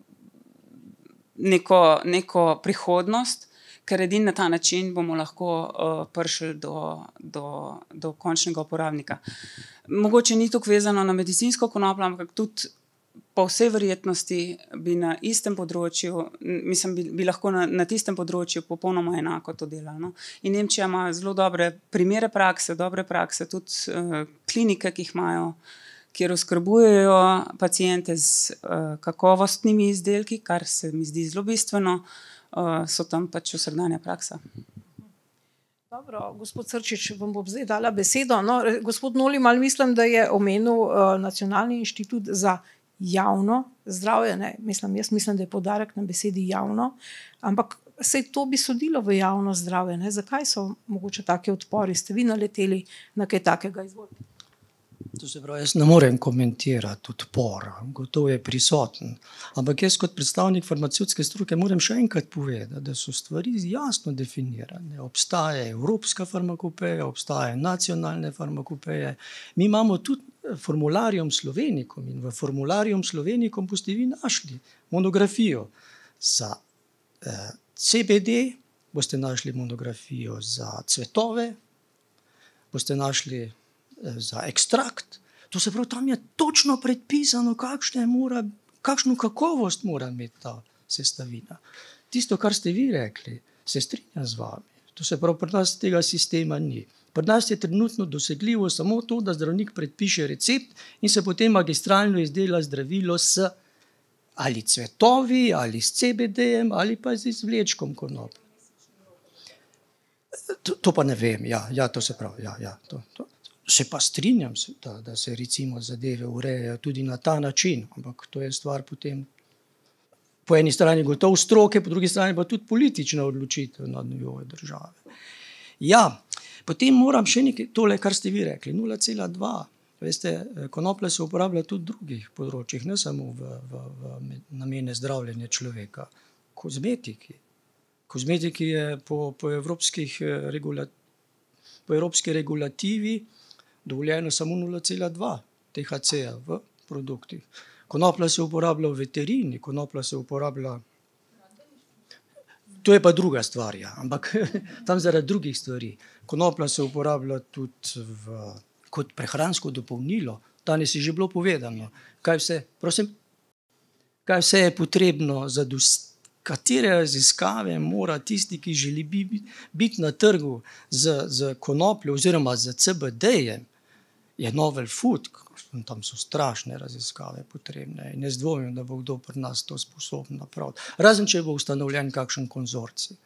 neko, neko prihodnost, ker edin na ta način bomo lahko uh, prišli do, do, do končnega uporabnika. Mogoče ni tukaj vezano na medicinsko konopljo, ampak tudi po vsej verjetnosti bi na istem področju, mislim, bi, bi lahko na, na tistem področju popolnoma enako to delali. No? In Nemčija ima zelo dobre primere prakse, dobre prakse, tudi uh, klinike, ki jih imajo, kjer oskrbujejo paciente z uh, kakovostnimi izdelki, kar se mi zdi zelo bistveno, uh, so tam pač vsakdanja praksa. Dobro, gospod Srčič, vam bom zdaj dala besedo. No, gospod Nolimal, mislim, da je omenil uh, Nacionalni inštitut za javno zdravje. Ne? Mislim, jaz mislim, da je poudarek na besedi javno, ampak sej to bi sodilo v javno zdravje. Ne? Zakaj so mogoče take odpori? Ste vi naleteli na kaj takega? Izvolite. To se pravi, jaz ne morem komentirati odpor, gotovo je prisoten. Ampak jaz kot predstavnik farmacevtske stroke moram še enkrat povedati, da so stvari jasno definirane. Obstaja evropska farmakopeja, obstaja nacionalne farmakopeje. Mi imamo tudi formularium Slovenikum in v formularium Slovenikum boste vi našli monografijo za eh, C B D, boste našli monografijo za cvetove, boste našli za ekstrakt. To se pravi, tam je točno predpisano, mora, kakšno kakovost mora imeti ta sestavina. Tisto, kar ste vi rekli, se strinjam z vami. To se pravi, pri nas tega sistema ni. Pri nas je trenutno dosegljivo samo to, da zdravnik predpiše recept in se potem magistralno izdela zdravilo s ali cvetovi, ali s C B D-jem, ali pa z izvlečkom konoplje. To, to pa ne vem, ja, ja to se pravi, ja, ja, to, to. Se pa strinjam, da, da se recimo zadeve urejajo tudi na ta način, ampak to je stvar potem po eni strani gotovo stroke, po drugi strani pa tudi politična odločitev na nivoju države. Ja, potem moram še nekaj, tole, kar ste vi rekli, nula cela dva. Veste, konoplja se uporablja tudi v drugih področjih, ne samo v, v, v namene zdravljenja človeka. Kozmetiki. Kozmetiki je po, po, evropskih regula, po evropski regulativi dovoljeno samo nula cela dva T H C-ja v produktih. Konoplja se uporablja v veterini, konoplja se uporablja... To je pa druga stvar, ja, ampak tam zaradi drugih stvari. Konoplja se uporablja tudi v... kot prehransko dopolnilo. Danes je že bilo povedano, kaj vse, prosim, kaj vse je potrebno, za katere raziskave mora tisti, ki želi biti na trgu z, z konopljo oziroma z C B D-jem, je novel food, tam so strašne raziskave potrebne in jaz dvomim, da bo kdo pri nas to sposoben napraviti. Razen, če bo ustanovljen kakšen konzorcij.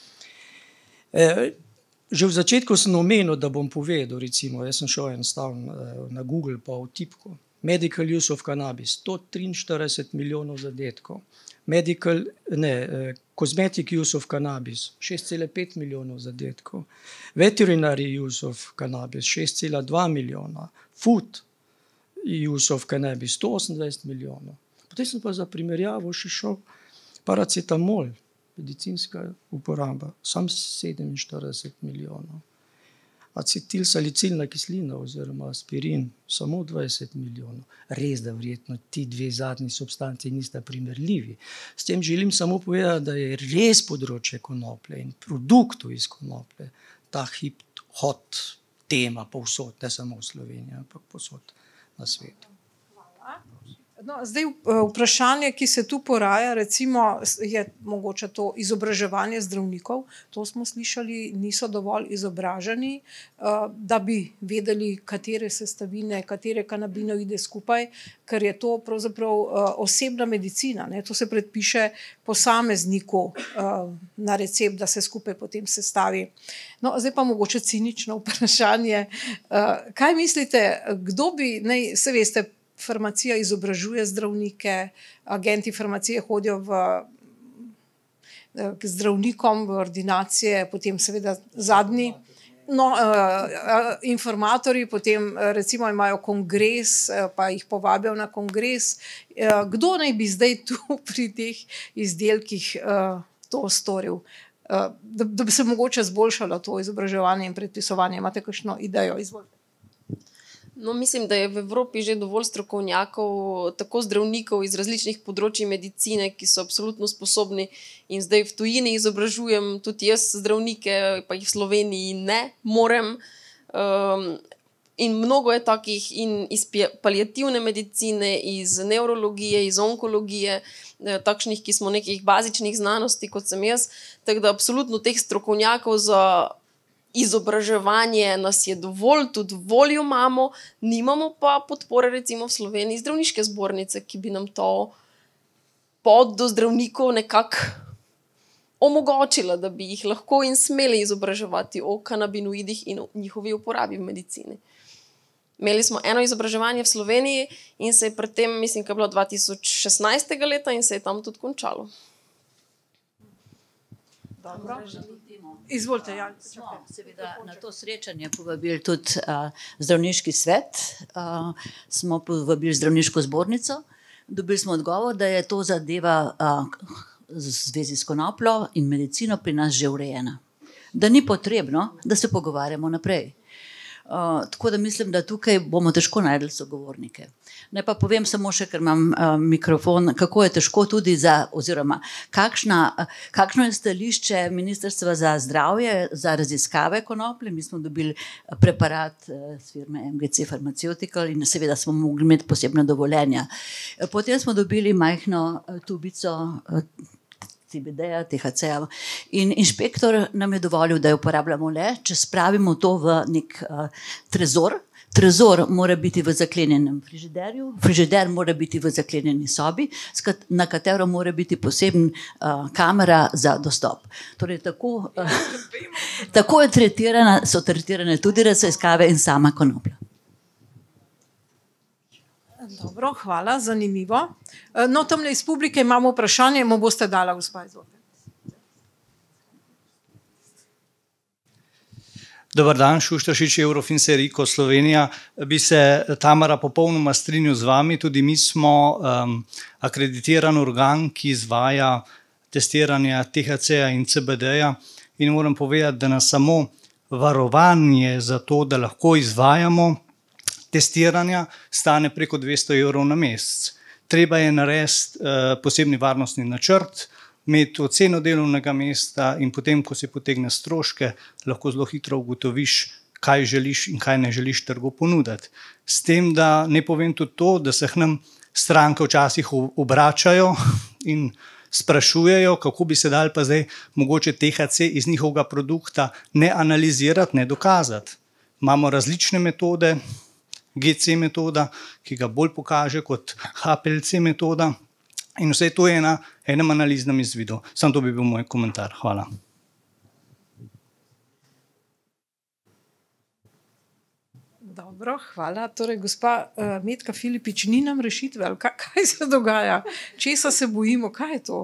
E, Že v začetku sem omenil, da bom povedal, recimo, jaz sem šel enostavno na Google pa v tipko. Medical use of cannabis, sto triinštirideset milijonov zadetkov. Medical, ne, cosmetic use of cannabis, šest cela pet milijonov zadetkov. Veterinary use of cannabis, šest cela dva milijona. Food use of cannabis, sto osemindvajset milijonov. Potem sem pa za primerjavo še šel paracetamol, medicinska uporaba, sam sedeminštirideset milijonov. Acetilsalicilna kislina oziroma aspirin, samo dvajset milijonov. Res, da verjetno ti dve zadnji substanci nista primerljivi. S tem želim samo povedati, da je res področje konoplje in produktov iz konoplje ta hip hot tema povsod, ne samo v Sloveniji, ampak povsod na svetu. No, zdaj vprašanje, ki se tu poraja, recimo je mogoče to izobraževanje zdravnikov, to smo slišali, niso dovolj izobraženi, da bi vedeli, katere sestavine, katere kanabinoide skupaj, ker je to pravzaprav osebna medicina, ne? To se predpiše posamezniku na recept, da se skupaj potem sestavi. No, zdaj pa mogoče cinično vprašanje. Kaj mislite, kdo bi, ne, se veste, farmacija izobražuje zdravnike, agenti farmacije hodijo v, k zdravnikom v ordinacije, potem seveda zadnji, no, informatorji, potem recimo imajo kongres, pa jih povabijo na kongres. Kdo naj bi zdaj tu pri teh izdelkih to storil? Da, da bi se mogoče zboljšalo to izobraževanje in predpisovanje. Imate kakšno idejo? Izvolite. No, mislim, da je v Evropi že dovolj strokovnjakov, tako zdravnikov iz različnih področij medicine, ki so absolutno sposobni in zdaj v tujini izobražujem tudi jaz zdravnike, pa jih v Sloveniji ne morem. Um, in mnogo je takih in iz paliativne medicine, iz nevrologije, iz onkologije, takšnih, ki smo nekih bazičnih znanosti, kot sem jaz. Tako da absolutno teh strokovnjakov za izobraževanje nas je dovolj, tudi voljo imamo, nimamo pa podpore recimo v Sloveniji zdravniške zbornice, ki bi nam to pot do zdravnikov nekako omogočila, da bi jih lahko in smeli izobraževati o kanabinoidih in o njihovi uporabi v medicini. Imeli smo eno izobraževanje v Sloveniji in se je pred tem, mislim, da je bilo dva tisoč šestnajstega leta in se je tam tudi končalo. Dobro. Izvolite, ja. Smo seveda na to srečanje povabili tudi uh, zdravniški svet, uh, smo povabili zdravniško zbornico, dobili smo odgovor, da je to zadeva uh, v zvezi s konopljo in medicino pri nas že urejena. Da ni potrebno, da se pogovarjamo naprej. Uh, tako da mislim, da tukaj bomo težko najdli sogovornike. Ne pa povem samo še, ker imam uh, mikrofon, kako je težko tudi za, oziroma kakšna, uh, kakšno je stališče Ministrstva za zdravje za raziskave konoplje. Mi smo dobili preparat uh, s firme M G C Pharmaceutical in seveda smo mogli imeti posebna dovoljenja. Potem smo dobili majhno uh, tubico uh, C B D-ja, T H C-ja. In inšpektor nam je dovolil, da jo uporabljamo le, če spravimo to v nek uh, trezor. Trezor mora biti v zaklenjenem frižiderju, frižider mora biti v zaklenjeni sobi, na katero mora biti poseben uh, kamera za dostop. Torej, tako, uh, tako je tretirana, so tretirane tudi raziskave in sama konoplja. Dobro, hvala, zanimivo. No, tamle iz publike imamo vprašanje, mu boste dala, gospa, izvolite. Dobar dan, Šuštaršič, Eurofinseriko, Slovenija. Bi se, Tamara, popolnoma strinjal z vami. Tudi mi smo um, akreditiran organ, ki izvaja testiranja T H C-ja in C B D-ja in moram povedati, da nas samo varovanje za to, da lahko izvajamo testiranja, stane preko dvesto evrov na mesec. Treba je narediti uh, posebni varnostni načrt, imeti oceno delovnega mesta in potem, ko si potegne stroške, lahko zelo hitro ugotoviš, kaj želiš in kaj ne želiš trgu ponuditi. S tem, da ne povem tudi to, da se k nam stranke včasih obračajo in sprašujejo, kako bi se dal pa zdaj mogoče T H C iz njihovega produkta ne analizirati, ne dokazati. Imamo različne metode, G C metoda, ki ga bolj pokaže kot H P L C metoda in vse to je na enem analiznem izvidu. Samo to bi bil moj komentar. Hvala. Dobro, hvala. Torej, gospa uh, Metka Filipič, ni nam rešitve, ali kaj, kaj se dogaja? Česa se bojimo? Kaj je to?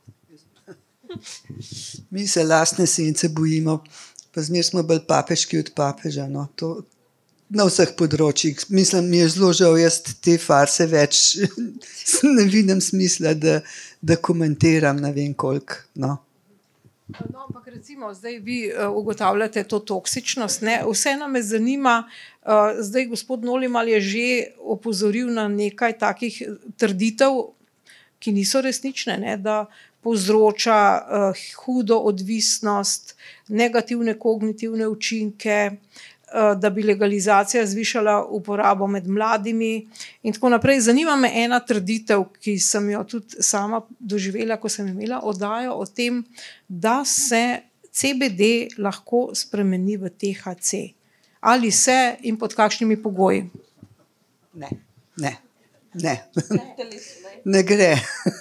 Mi se lastne sence bojimo, pa zmer smo bolj papeški od papeža. No. To, na vseh področjih. Mislim, mi je zelo žal, jaz te farse več ne vidim smisla, da, da komentiram, ne vem koliko. No. No, ampak recimo, zdaj vi uh, ugotavljate to toksičnost. Ne? Vseeno me zanima, uh, zdaj gospod Nolimal je že opozoril na nekaj takih trditev, ki niso resnične, ne? Da povzroča uh, hudo odvisnost, negativne kognitivne učinke, da bi legalizacija zvišala uporabo med mladimi in tako naprej. Zanima me ena trditev, ki sem jo tudi sama doživela, ko sem imela oddajo o tem, da se C B D lahko spremeni v T H C. Ali se in pod kakšnimi pogoji? Ne, ne, ne. Ne gre.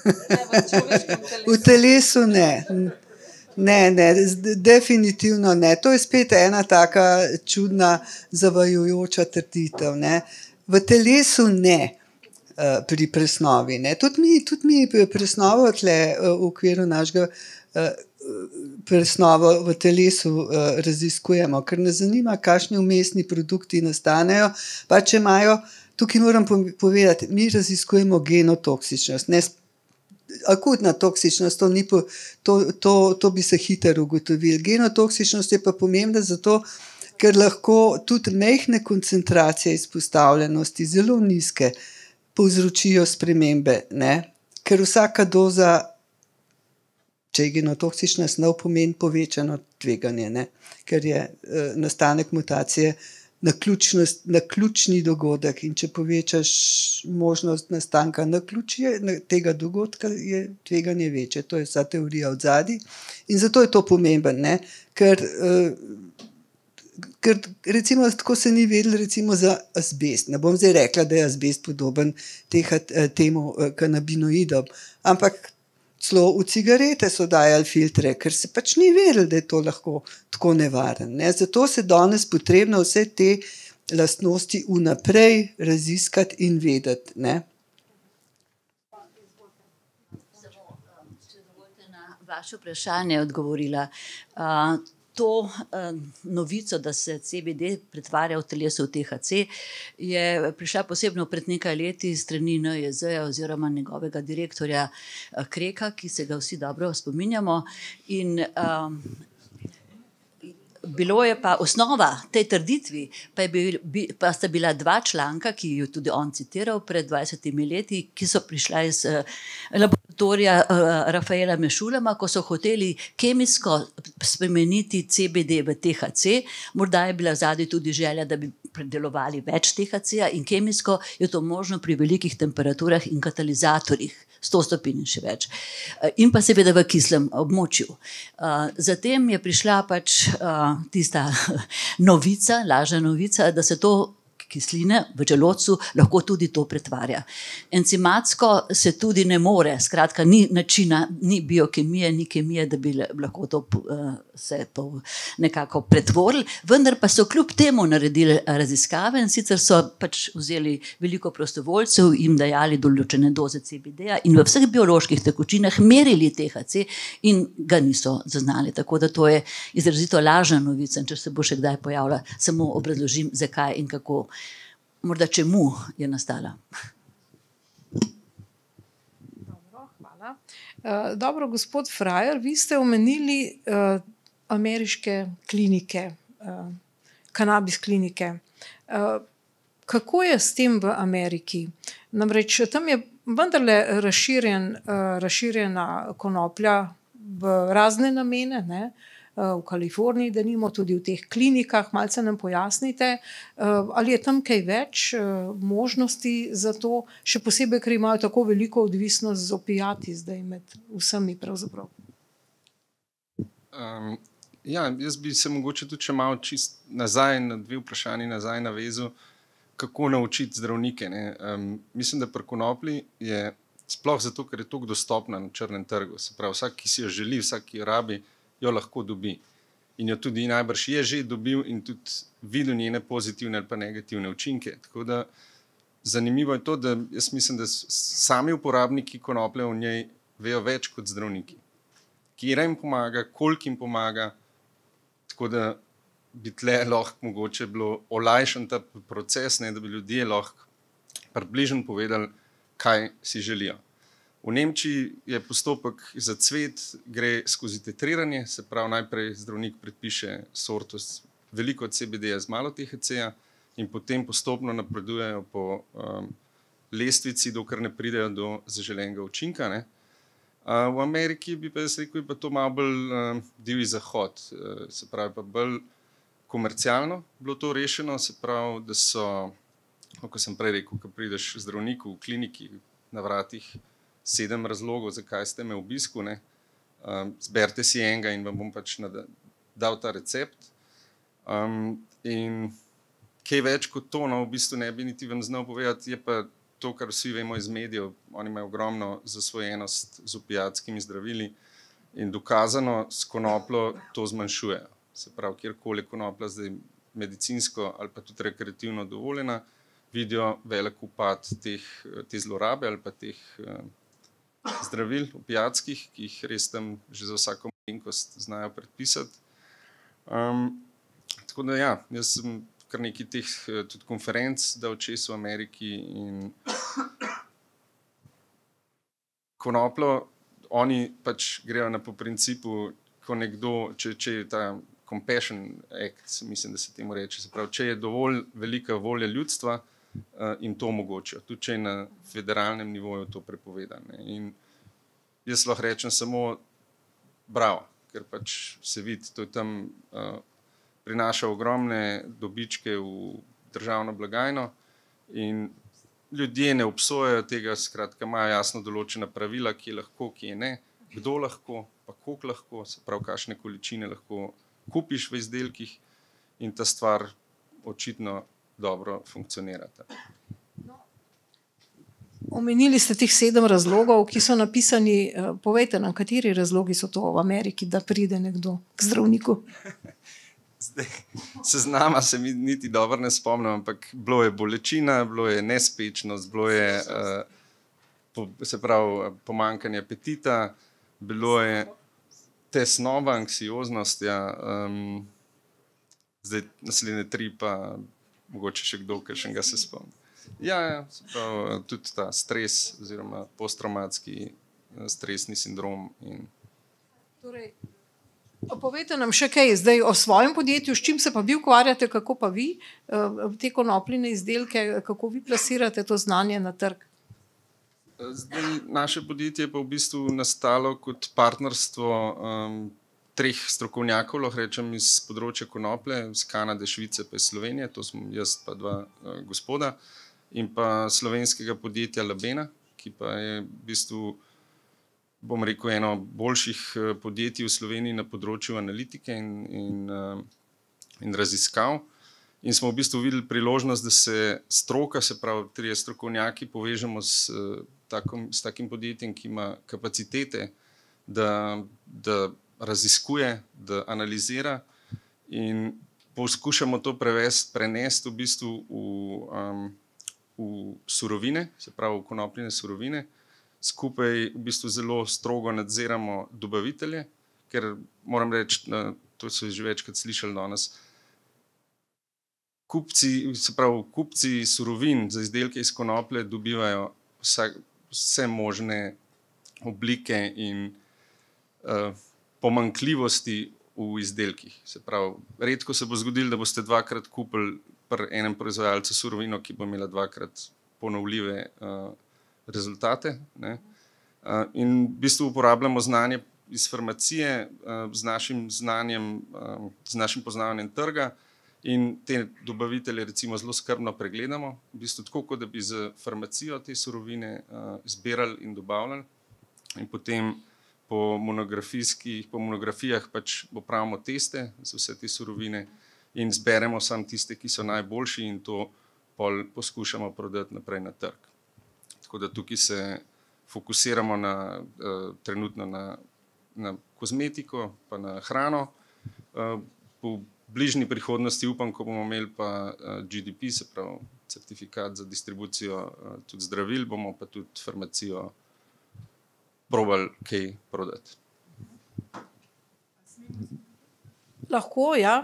V telesu ne. Ne, ne, definitivno ne. To je spet ena taka čudna, zavajujoča trditev. Ne. V telesu ne, pri presnovi. Ne. Tudi mi, tudi mi presnovo tle v okviru našega presnovo v telesu raziskujemo, ker nas zanima, kakšni vmesni produkti nastanejo, pa če imajo, tukaj moram povedati, mi raziskujemo genotoksičnost, ne akutna toksičnost, to, ni po, to, to, to bi se hitro ugotovili. Genotoksičnost je pa pomembna zato, ker lahko tudi mehne koncentracije izpostavljenosti, zelo nizke, povzročijo spremembe, ne? Ker vsaka doza, če je genotoksična snov, pomeni povečano tveganje, ne? Ker je eh, nastanek mutacije naključni dogodek in če povečaš možnost nastanka naključje tega dogodka, je tveganje večje. To je vsa teorija od zadaj in zato je to pomemben, ne? Ker, uh, ker recimo tako se ni vedelo recimo za azbest. Ne bom zdaj rekla, da je azbest podoben teh, temu uh, kanabinoidom, ampak celo v cigarete so dajali filtre, ker se pač ni vedelo, da je to lahko tako nevaren. Ne? Zato se danes potrebno vse te lastnosti vnaprej raziskati in vedeti. Ne? Samo, če dovolite na vaše vprašanje odgovorila. Uh, To uh, novico, da se C B D pretvarja v telesu v T H C, je prišla posebno pred nekaj leti strani N I Z -ja oziroma njegovega direktorja uh, Kreka, ki se ga vsi dobro spominjamo. In um, bilo je pa osnova tej trditvi, pa, je bil, bi, pa sta bila dva članka, ki jo tudi on citiral pred dvajsetimi leti, ki so prišla iz uh, laboratorija uh, Rafaela Mešulema, ko so hoteli kemijsko spremeniti C B D v T H C. Morda je bila zadaj tudi želja, da bi predelovali več T H C-ja in kemijsko je to možno pri velikih temperaturah in katalizatorjih. sto stopinj in še več. In pa seveda v kislem območju. Zatem je prišla pač tista novica, lažna novica, da se to kisline v želodcu lahko tudi to pretvarja. Enzimatsko se tudi ne more, skratka, ni načina, ni biokemije, ni kemije, da bi lahko to uh, se to nekako pretvorili, vendar pa so kljub temu naredili raziskave in sicer so pač vzeli veliko prostovoljcev, jim dajali določene doze C B D-ja in v vseh bioloških tekočinah merili T H C in ga niso zaznali. Tako da to je izrazito lažna novica in če se bo še kdaj pojavila, samo obrazložim, zakaj in kako. Morda čemu je nastala. Dobro, hvala. Uh, dobro, gospod Frajer, vi ste omenili uh, ameriške klinike, uh, kanabis klinike. Uh, kako je s tem v Ameriki? Namreč tam je vendarle razširjen, uh, razširjena konoplja v razne namene, ne? V Kaliforniji, da nimo tudi v teh klinikah, malce nam pojasnite, ali je tam kaj več možnosti za to, še posebej, ker imajo tako veliko odvisnost z opijati zdaj med vsemi pravzaprav. Um, ja, jaz bi se mogoče tudi še malo čist nazaj, na dve vprašanji nazaj navezal, kako naučiti zdravnike. Ne? Um, mislim, da pri konoplji je sploh zato, ker je toliko dostopna na črnem trgu. Se pravi, vsak, ki si jo želi, vsak, ki jo rabi, jo lahko dobi. In jo tudi najbrž je že dobil in tudi videl njene pozitivne ali pa negativne učinke. Tako da zanimivo je to, da jaz mislim, da sami uporabniki konoplje v njej vejo več kot zdravniki. Kje jim pomaga, koliko jim pomaga, tako da bi tle lahko mogoče bilo olajšan ta proces, ne, da bi ljudje lahko približno povedali, kaj si želijo. V Nemčiji je postopek za cvet, gre skozi tetriranje, se pravi najprej zdravnik predpiše sorto veliko C B D-ja z malo T H C-ja in potem postopno napredujejo po um, lestvici, dokler ne pridejo do zaželenega učinka. Ne. Uh, v Ameriki bi pa jaz rekel, pa to malo bolj um, divji zahod, uh, se pravi pa bolj komercialno bilo to rešeno, se pravi, da so, kako sem prej rekel, ko prideš zdravniku v kliniki na vratih, sedem razlogov, zakaj ste me v obisku, ne. Um, zberite si enega in vam bom pač dal ta recept. Um, in kaj več kot to, no, v bistvu ne bi niti vam znal povedati, je pa to, kar vsi vemo iz medijev, oni imajo ogromno zasvojenost z opijatskimi zdravili in dokazano s konopljo to zmanjšujejo. Se pravi, kjerkoli konoplja zdaj medicinsko ali pa tudi rekreativno dovoljena, vidijo velik upad teh, te zlorabe ali pa teh zdravil opijatskih, ki jih res tam že za vsako malenkost znajo predpisati. Um, tako da ja, jaz sem kar nekaj teh tudi konferenc dal čez v Ameriki in konopljo, oni pač grejo na po principu, ko nekdo, če, če je ta Compassion Act, mislim, da se temu reče, se pravi, če je dovolj velika volja ljudstva, in to omogočijo, tudi če je na federalnem nivoju to prepovedano. In jaz lahko rečem samo bravo, ker pač se vidi, to je tam uh, prinaša ogromne dobičke v državno blagajno in ljudje ne obsojajo tega, skratka imajo jasno določena pravila, ki je lahko, ki je ne, kdo lahko, pa koliko lahko, se pravi, kakšne količine lahko kupiš v izdelkih in ta stvar očitno dobro funkcionirata. No, omenili ste teh sedem razlogov, ki so napisani, povejte nam, kateri razlogi so to v Ameriki, da pride nekdo k zdravniku? Zdaj, seznama se mi niti dobro ne spomnim, ampak bilo je bolečina, bilo je nespečnost, bilo je uh, po, se pravi, pomanjkanje apetita, bilo je tesnoba, anksioznost, ja, um, zdaj naslednje tri pa mogoče še kdo, ker še ga se spomni. Ja, ja, se pravi, tudi ta stres oziroma posttraumatski stresni sindrom. In... Torej, povejte nam še kaj zdaj o svojem podjetju, s čim se pa vi ukvarjate, kako pa vi te konopljine izdelke, kako vi plasirate to znanje na trg? Zdaj, naše podjetje je pa v bistvu nastalo kot partnerstvo um, treh strokovnjakov, lahko rečem, iz področja konoplje, iz Kanade, Švice pa iz Slovenije, to smo jaz pa dva uh, gospoda, in pa slovenskega podjetja Labena, ki pa je v bistvu, bom rekel, eno boljših podjetij v Sloveniji na področju analitike in, in, in raziskav. In smo v bistvu videli priložnost, da se stroka, se pravi, trije strokovnjaki, povežemo s, takom, s takim podjetjem, ki ima kapacitete, da, da raziskuje, da analizira in poskušamo to prevesti, prenesti v bistvu v, um, v surovine, se pravi v konopljine surovine. Skupaj v bistvu zelo strogo nadziramo dobavitelje, ker moram reči, to so že večkrat slišali danes, kupci, se pravi, kupci surovin za izdelke iz konoplje dobivajo vsak, vse možne oblike in uh, pomanjkljivosti v izdelkih. Se pravi, redko se bo zgodilo, da boste dvakrat kupili pri enem proizvajalcu surovino, ki bo imela dvakrat ponovljive uh, rezultate. Ne? Uh, in v bistvu uporabljamo znanje iz farmacije uh, z našim znanjem, uh, z našim poznavanjem trga in te dobavitelje recimo zelo skrbno pregledamo, v bistvu tako, kot da bi z farmacijo te surovine uh, zbirali in dobavljali in potem po monografijskih, po monografijah pač opravimo teste za vse te surovine in zberemo samo tiste, ki so najboljši in to pol poskušamo prodati naprej na trg. Tako da tukaj se fokusiramo na, uh, trenutno na, na kozmetiko pa na hrano. Uh, po bližnji prihodnosti upam, ko bomo imeli pa uh, G D P, se pravi certifikat za distribucijo uh, tudi zdravil, bomo pa tudi farmacijo probali kaj prodati. Lahko, ja.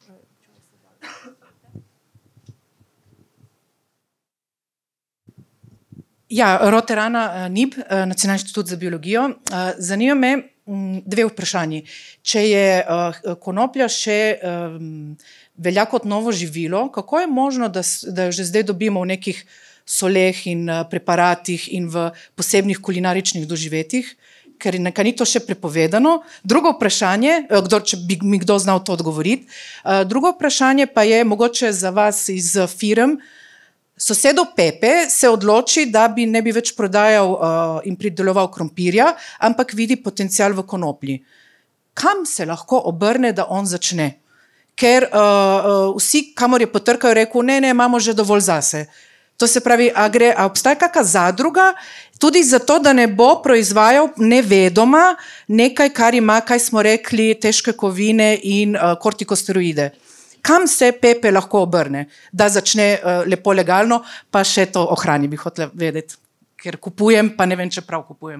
Ja, Roterana Nib, Nacionalni inštitut za biologijo. Zanima me dve vprašanji. Če je konoplja še velja kot novo živilo, kako je možno, da, da jo že zdaj dobimo v nekih soleh in preparatih in v posebnih kulinaričnih doživetjih, ker nekaj ni to še prepovedano. Drugo vprašanje, kdo, če bi mi kdo znal to odgovoriti, drugo vprašanje pa je mogoče za vas iz firm. Sosedov Pepe se odloči, da bi ne bi več prodajal uh, in prideloval krompirja, ampak vidi potencial v konoplji. Kam se lahko obrne, da on začne? Ker uh, uh, vsi, kamor je potrkajo, rekel, ne, ne, imamo že dovolj zase. To se pravi, a, gre, a obstaja kakšna zadruga, tudi zato, da ne bo proizvajal nevedoma nekaj, kar ima, kaj smo rekli, težke kovine in uh, kortikosteroide. Kam se Pepe lahko obrne, da začne uh, lepo legalno, pa še to ohrani, bi hotela vedeti, ker kupujem, pa ne vem, če prav kupujem.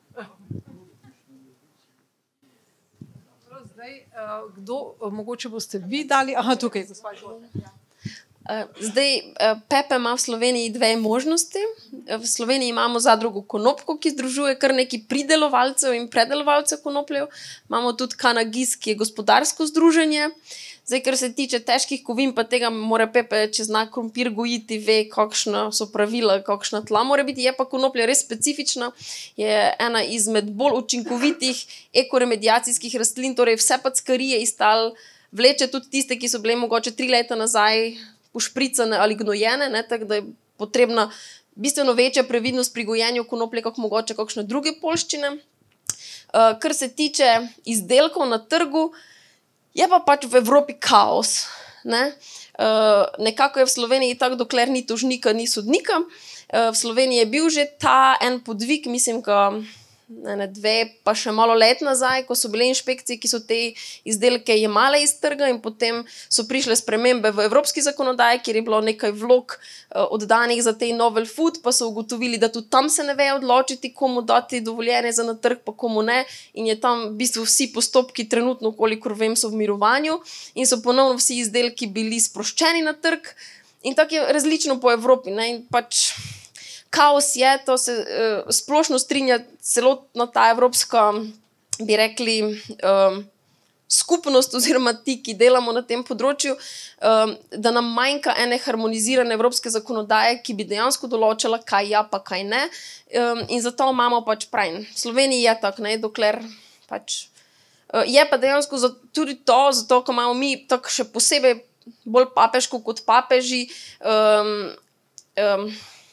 Zdaj, uh, kdo, mogoče boste vi dali, aha, tukaj, Zdaj, Pepe ima v Sloveniji dve možnosti. V Sloveniji imamo zadrugo Konopko, ki združuje kar nekaj pridelovalcev in predelovalcev konopljev. Imamo tudi Kanagis, ki je gospodarsko združenje. Zdaj, ker se tiče težkih kovin, pa tega mora Pepe, če zna krompir gojiti, ve, kakšna so pravila, kakšna tla mora biti. Je pa konoplja res specifična, je ena izmed bolj učinkovitih ekoremediacijskih rastlin, torej vse packarije iz tal vleče tudi tiste, ki so bile mogoče tri leta nazaj pošpricane ali gnojene, ne, tako da je potrebna bistveno večja previdnost pri gojenju konoplje, kot mogoče kakšne druge poljščine. Uh, kar se tiče izdelkov na trgu, je pa pač v Evropi kaos. Ne? Uh, nekako je v Sloveniji tako, dokler ni tožnika, ni sodnika. Uh, v Sloveniji je bil že ta en podvig, mislim, ka ne, ne, dve, pa še malo let nazaj, ko so bile inšpekcije, ki so te izdelke jemale iz trga in potem so prišle spremembe v evropski zakonodaji, kjer je bilo nekaj vlog uh, oddanih za te novel food, pa so ugotovili, da tudi tam se ne ve odločiti, komu dati dovoljenje za na trg, pa komu ne, in je tam v bistvu vsi postopki trenutno, kolikor vem, so v mirovanju in so ponovno vsi izdelki bili sproščeni na trg in tako je različno po Evropi, ne, in pač kaos je, to se uh, splošno strinja celotna ta evropska, bi rekli, um, skupnost oziroma ti, ki delamo na tem področju, um, da nam manjka ene harmonizirane evropske zakonodaje, ki bi dejansko določala, kaj ja, pa kaj ne. Um, in zato imamo pač pravim. V Sloveniji je tako, ne, dokler pač. Uh, je pa dejansko za, tudi to, zato, ko imamo mi tako še posebej bolj papeško kot papeži, um, um,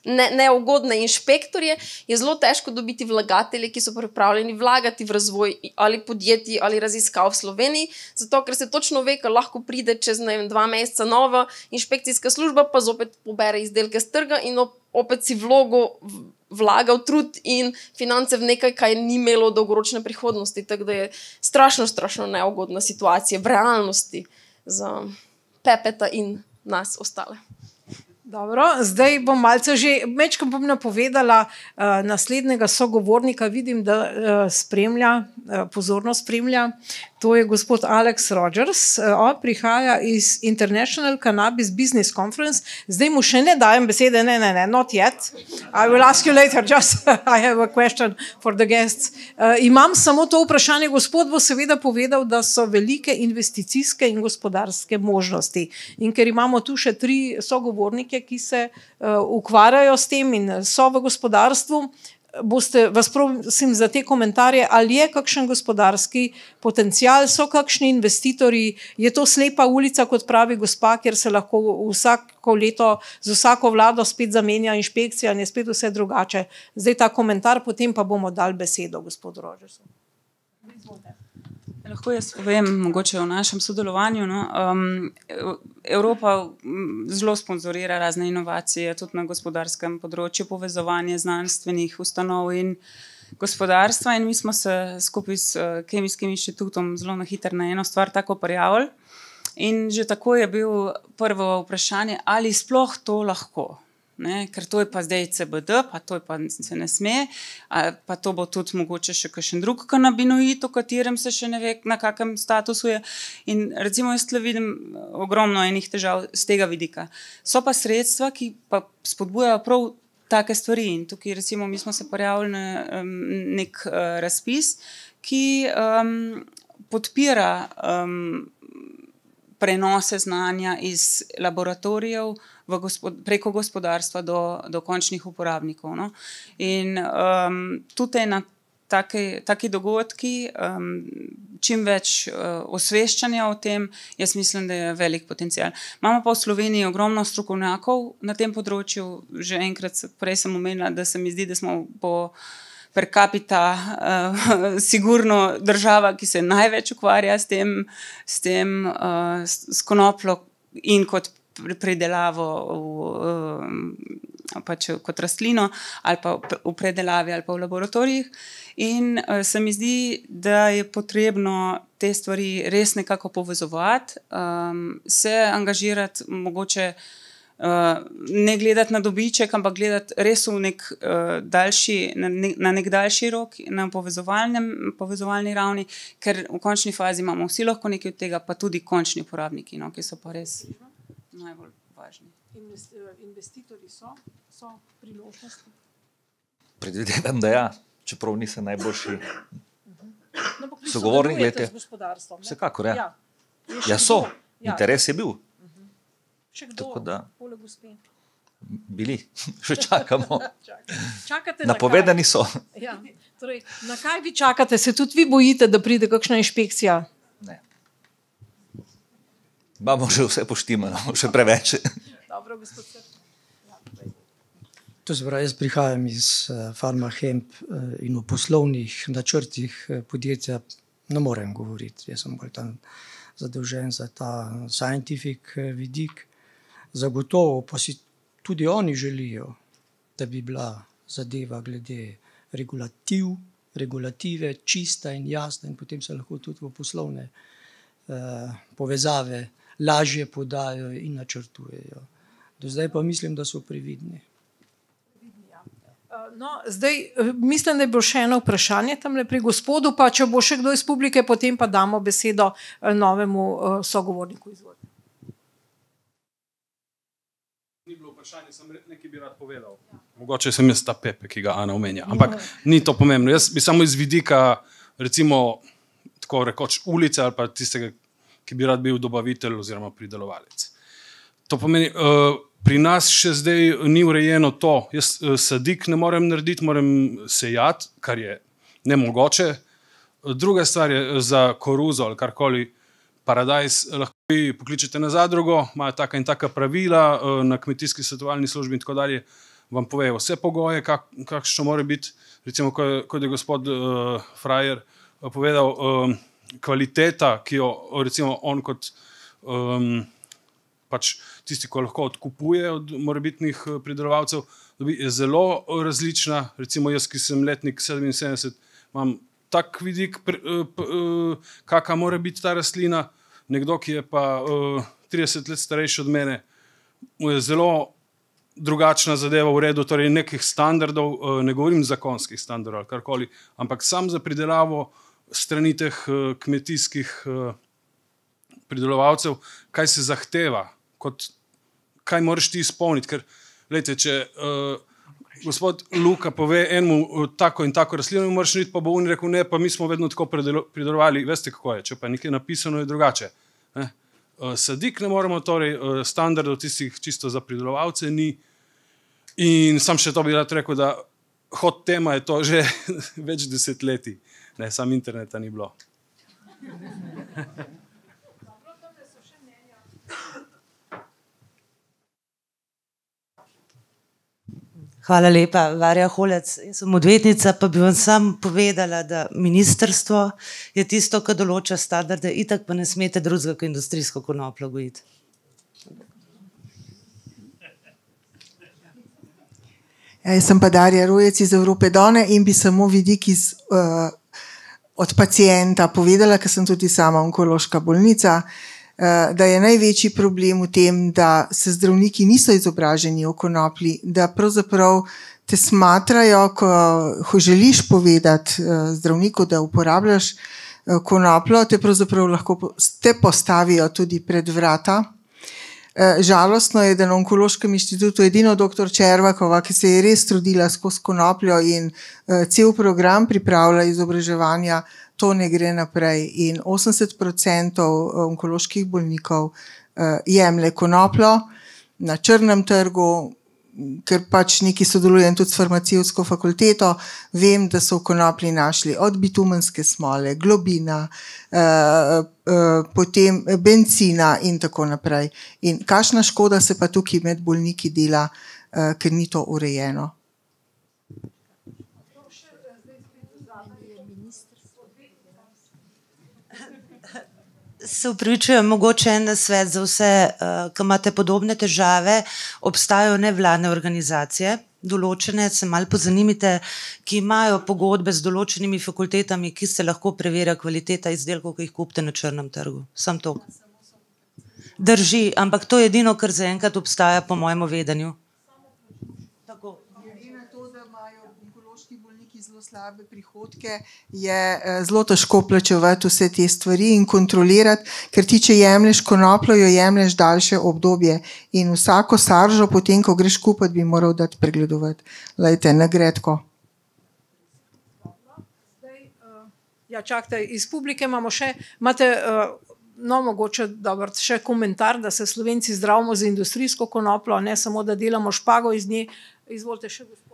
ne, neugodne inšpektorje, je zelo težko dobiti vlagatelje, ki so pripravljeni vlagati v razvoj ali podjetij ali raziskav v Sloveniji, zato ker se točno ve, ker lahko pride čez ne vem, dva meseca nova inšpekcijska služba, pa zopet pobere izdelke z trga in opet si vlogo vlagal trud in finance v nekaj, kaj ni imelo dolgoročne prihodnosti, tako da je strašno, strašno neugodna situacija v realnosti za Pepeta in nas ostale. Dobro, zdaj bom malce že, mečkam bom napovedala uh, naslednjega sogovornika, vidim, da uh, spremlja, uh, pozorno spremlja. To je gospod Alex Rogers, uh, on prihaja iz International Cannabis Business Conference. Zdaj mu še ne dajem besede, ne, ne, ne, not yet. I will ask you later, just I have a question for the guests. Uh, imam samo to vprašanje, gospod bo seveda povedal, da so velike investicijske in gospodarske možnosti. In ker imamo tu še tri sogovornike, ki se uh, ukvarjajo s tem in so v gospodarstvu, boste, vas prosim za te komentarje, ali je kakšen gospodarski potencial, so kakšni investitorji, je to slepa ulica, kot pravi gospa, kjer se lahko vsako leto z vsako vlado spet zamenja inšpekcija in je spet vse drugače. Zdaj ta komentar, potem pa bomo dali besedo gospodu Rogersu. Lahko jaz povem, mogoče v našem sodelovanju. No? Um, Evropa zelo sponzorira razne inovacije, tudi na gospodarskem področju, povezovanje znanstvenih ustanov in gospodarstva. In mi smo se skupaj s Kemijskim inštitutom zelo na hitro na eno stvar tako prijavili. In že tako je bil prvo vprašanje, ali sploh to lahko. Ne, ker to je pa zdaj C B D, pa to je pa se ne sme, pa to bo tudi mogoče še kakšen drug kanabinoid, o katerem se še ne ve, na kakem statusu je. In recimo jaz tle vidim ogromno enih težav z tega vidika. So pa sredstva, ki pa spodbujajo prav take stvari. In tukaj recimo mi smo se prijavili na um, nek uh, razpis, ki um, podpira um, prenose znanja iz laboratorijev v gospod, preko gospodarstva do, do končnih uporabnikov. No? In um, tudi na take, take dogodki, um, čim več uh, osveščanja o tem, jaz mislim, da je velik potencial. Imamo pa v Sloveniji ogromno strokovnjakov na tem področju, že enkrat prej sem omenila, da se mi zdi, da smo po per capita uh, sigurno država, ki se največ ukvarja s tem, s, tem, uh, s konopljo in kot predelavo v, uh, pač kot rastlino ali pa v predelavi ali pa v laboratorijih. In uh, se mi zdi, da je potrebno te stvari res nekako povezovati, um, se angažirati, mogoče Uh, ne gledati na dobiček, ampak gledati res v nek, uh, daljši, na, ne, na nek daljši rok, na povezovalni ravni, ker v končni fazi imamo vsi lahko nekaj od tega, pa tudi končni uporabniki, no, ki so pa res najbolj važni. Investitorji so, so priložnosti? Predvidevam, da ja, čeprav nisem najboljši no, sogovornik. Glede, vsekakor, ja. Ja, ja so, ja. Interes je bil. Še kdo, poleg gospe? Bili, še čakamo. Čakate napovedani so. Ja, torej, na kaj vi čakate? Se tudi vi bojite, da pride kakšna inšpekcija? Ne. Imamo že vse poštimano, še preveč. Dobro, gospod Srp. To se pravi, jaz prihajam iz uh, Farma-Hemp uh, in o poslovnih načrtih uh, podjetja ne morem govoriti. Jaz sem bolj tam zadolžen za ta scientific uh, vidik. Zagotovo pa si tudi oni želijo, da bi bila zadeva glede regulativ, regulative čista in jasna in potem se lahko tudi v poslovne uh, povezave lažje podajo in načrtujejo. Do zdaj pa mislim, da so previdni. No, zdaj mislim, da je bilo še eno vprašanje tamle pri gospodu, pa če bo še kdo iz publike, potem pa damo besedo novemu uh, sogovorniku. Izvolite. Ni bilo vprašanje, sem nekaj bi rad povedal. Ja. Mogoče sem jaz ta Pepe, ki ga Ana omenja, ampak ja. Ni to pomembno. Jaz bi samo iz vidika, recimo, tako rekoč ulice ali pa tistega, ki bi rad bil dobavitelj oziroma pridelovalec. To pomeni, uh, pri nas še zdaj ni urejeno to. Jaz uh, sadik ne morem narediti, moram sejati, kar je nemogoče. Druga stvar je za koruzo ali karkoli, Paradajz, lahko vi pokličete na zadrugo, imajo taka in taka pravila na kmetijski svetovalni službi in tako dalje. vam povejo vse pogoje, kak, kakšno mora biti, recimo, kot je gospod uh, Frajer uh, povedal, um, kvaliteta, ki jo recimo on kot um, pač tisti, ko lahko odkupuje od morebitnih pridelovalcev, dobi, je zelo različna. Recimo jaz, ki sem letnik sedeminsedemdeset, imam tak vidik, kakšna mora biti ta rastlina. Nekdo, ki je pa uh, trideset let starejši od mene, mu je zelo drugačna zadeva v redu, torej nekih standardov, uh, ne govorim zakonskih standardov ali karkoli, ampak sam za pridelavo strani teh uh, kmetijskih uh, pridelovalcev, kaj se zahteva, kot, kaj moraš ti izpolniti, ker lejte, če uh, gospod Luka pove enemu uh, tako in tako rastlino, moraš niti, pa bo on rekel, ne, pa mi smo vedno tako pridelovali, veste kako je, če pa nekaj napisano je drugače. Ne? Uh, sadik ne moremo, torej uh, standardov tistih čisto za pridelovalce ni in sam še to bi rad rekel, da hot tema je to že več desetletij, ne, sam interneta ni bilo. Hvala lepa, Varja Holec. Jaz sem odvetnica, pa bi vam sam povedala, da ministrstvo je tisto, ki določa standarde, itak pa ne smete drugega kot industrijsko konopljo gojiti. Ja, jaz sem pa Darja Rojec iz Evrope Done in bi samo vidik iz, uh, od pacienta povedala, ker sem tudi sama onkološka bolnica, da je največji problem v tem, da se zdravniki niso izobraženi o konoplji, da pravzaprav te smatrajo, ko, ko želiš povedati zdravniku, da uporabljaš konopljo, te pravzaprav lahko te postavijo tudi pred vrata. Žalostno je, da na Onkološkem inštitutu edino doktor Červakova, ki se je res trudila skozi konopljo in cel program pripravlja izobraževanja, to ne gre naprej in osemdeset procentov onkoloških bolnikov jemlje konopljo na črnem trgu, ker pač neki sodelujem tudi s farmacijsko fakulteto, vem, da so v konoplji našli od bitumenske smole, globina, potem bencina in tako naprej. In kakšna škoda se pa tukaj med bolniki dela, ker ni to urejeno. Se upravičujem, mogoče en nasvet za vse, ki imate podobne težave, obstajajo nevladne organizacije, določene, se malo pozanimite, ki imajo pogodbe z določenimi fakultetami, ki se lahko preverja kvaliteta izdelkov, ki jih kupite na črnem trgu. Sam to. Drži, ampak to je edino, kar zaenkrat obstaja po mojem vedenju. Slabe prihodke je zelo težko plačevati vse te stvari in kontrolirati, ker ti, če jemlješ konopljo, jo jemlješ daljše obdobje in vsako saržo, potem, ko greš kupiti, bi moral dati pregledovati. Lejte, ne gre tako. Ja, čakajte, iz publike imamo še, imate, no, mogoče dobro, še komentar, da se Slovenci zdravimo z industrijsko konopljo, ne samo, da delamo špago iz nje. Izvolite še, gospod.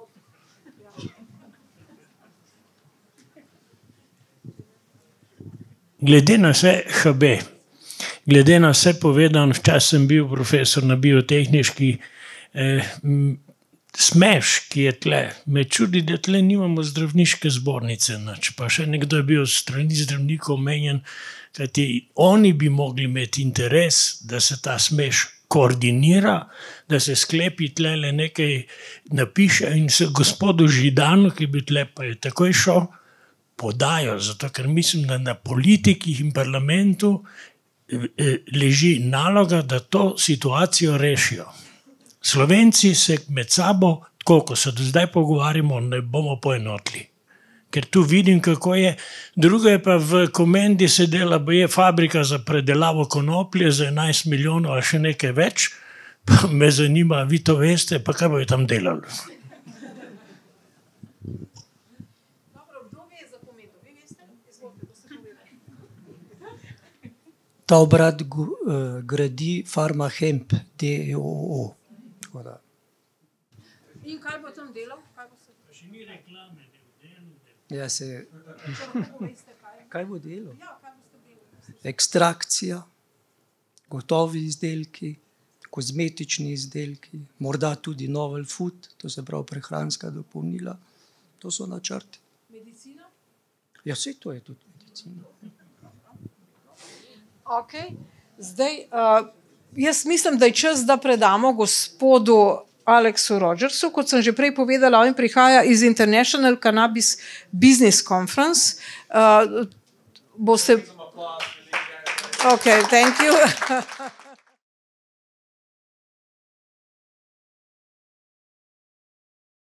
Glede na vse H B, glede na vse povedano, včasih sem bil profesor na biotehniški, eh, smeš, ki je tle, me čudi, da tle nimamo zdravniške zbornice, nač, pa še nekdo je bil strani zdravnikov omenjen, kajti oni bi mogli imeti interes, da se ta smeš koordinira, da se sklepi tle nekaj napiše in se gospodu Židanu, ki bi tle pa je takoj šel, podajo, zato ker mislim, da na politikih in parlamentu leži naloga, da to situacijo rešijo. Slovenci se med sabo, tako ko se do zdaj pogovarjamo, ne bomo poenotili. Ker tu vidim, kako je. Drugo je pa v Komendi se dela, bo je fabrika za predelavo konoplje za enajst milijonov ali še nekaj več, pa me zanima, vi to veste, pa kaj bojo tam delali. Ta obrat gradi Farmahemp, D O O. In kaj bo tam delal? Še ni reklame, Ja, se... Kaj bo delal? Ekstrakcija, gotovi izdelki, kozmetični izdelki, morda tudi novel food, to se pravi prehranska dopolnila. To so načrti. Medicina? Ja, vse to je tudi medicina. Okay. Zdaj, uh, jaz mislim, da je čas, da predamo gospodu Aleksu Rogersu. Kot sem že prej povedala, on prihaja iz International Cannabis Business Conference. Uh, boste... Ok, thank you.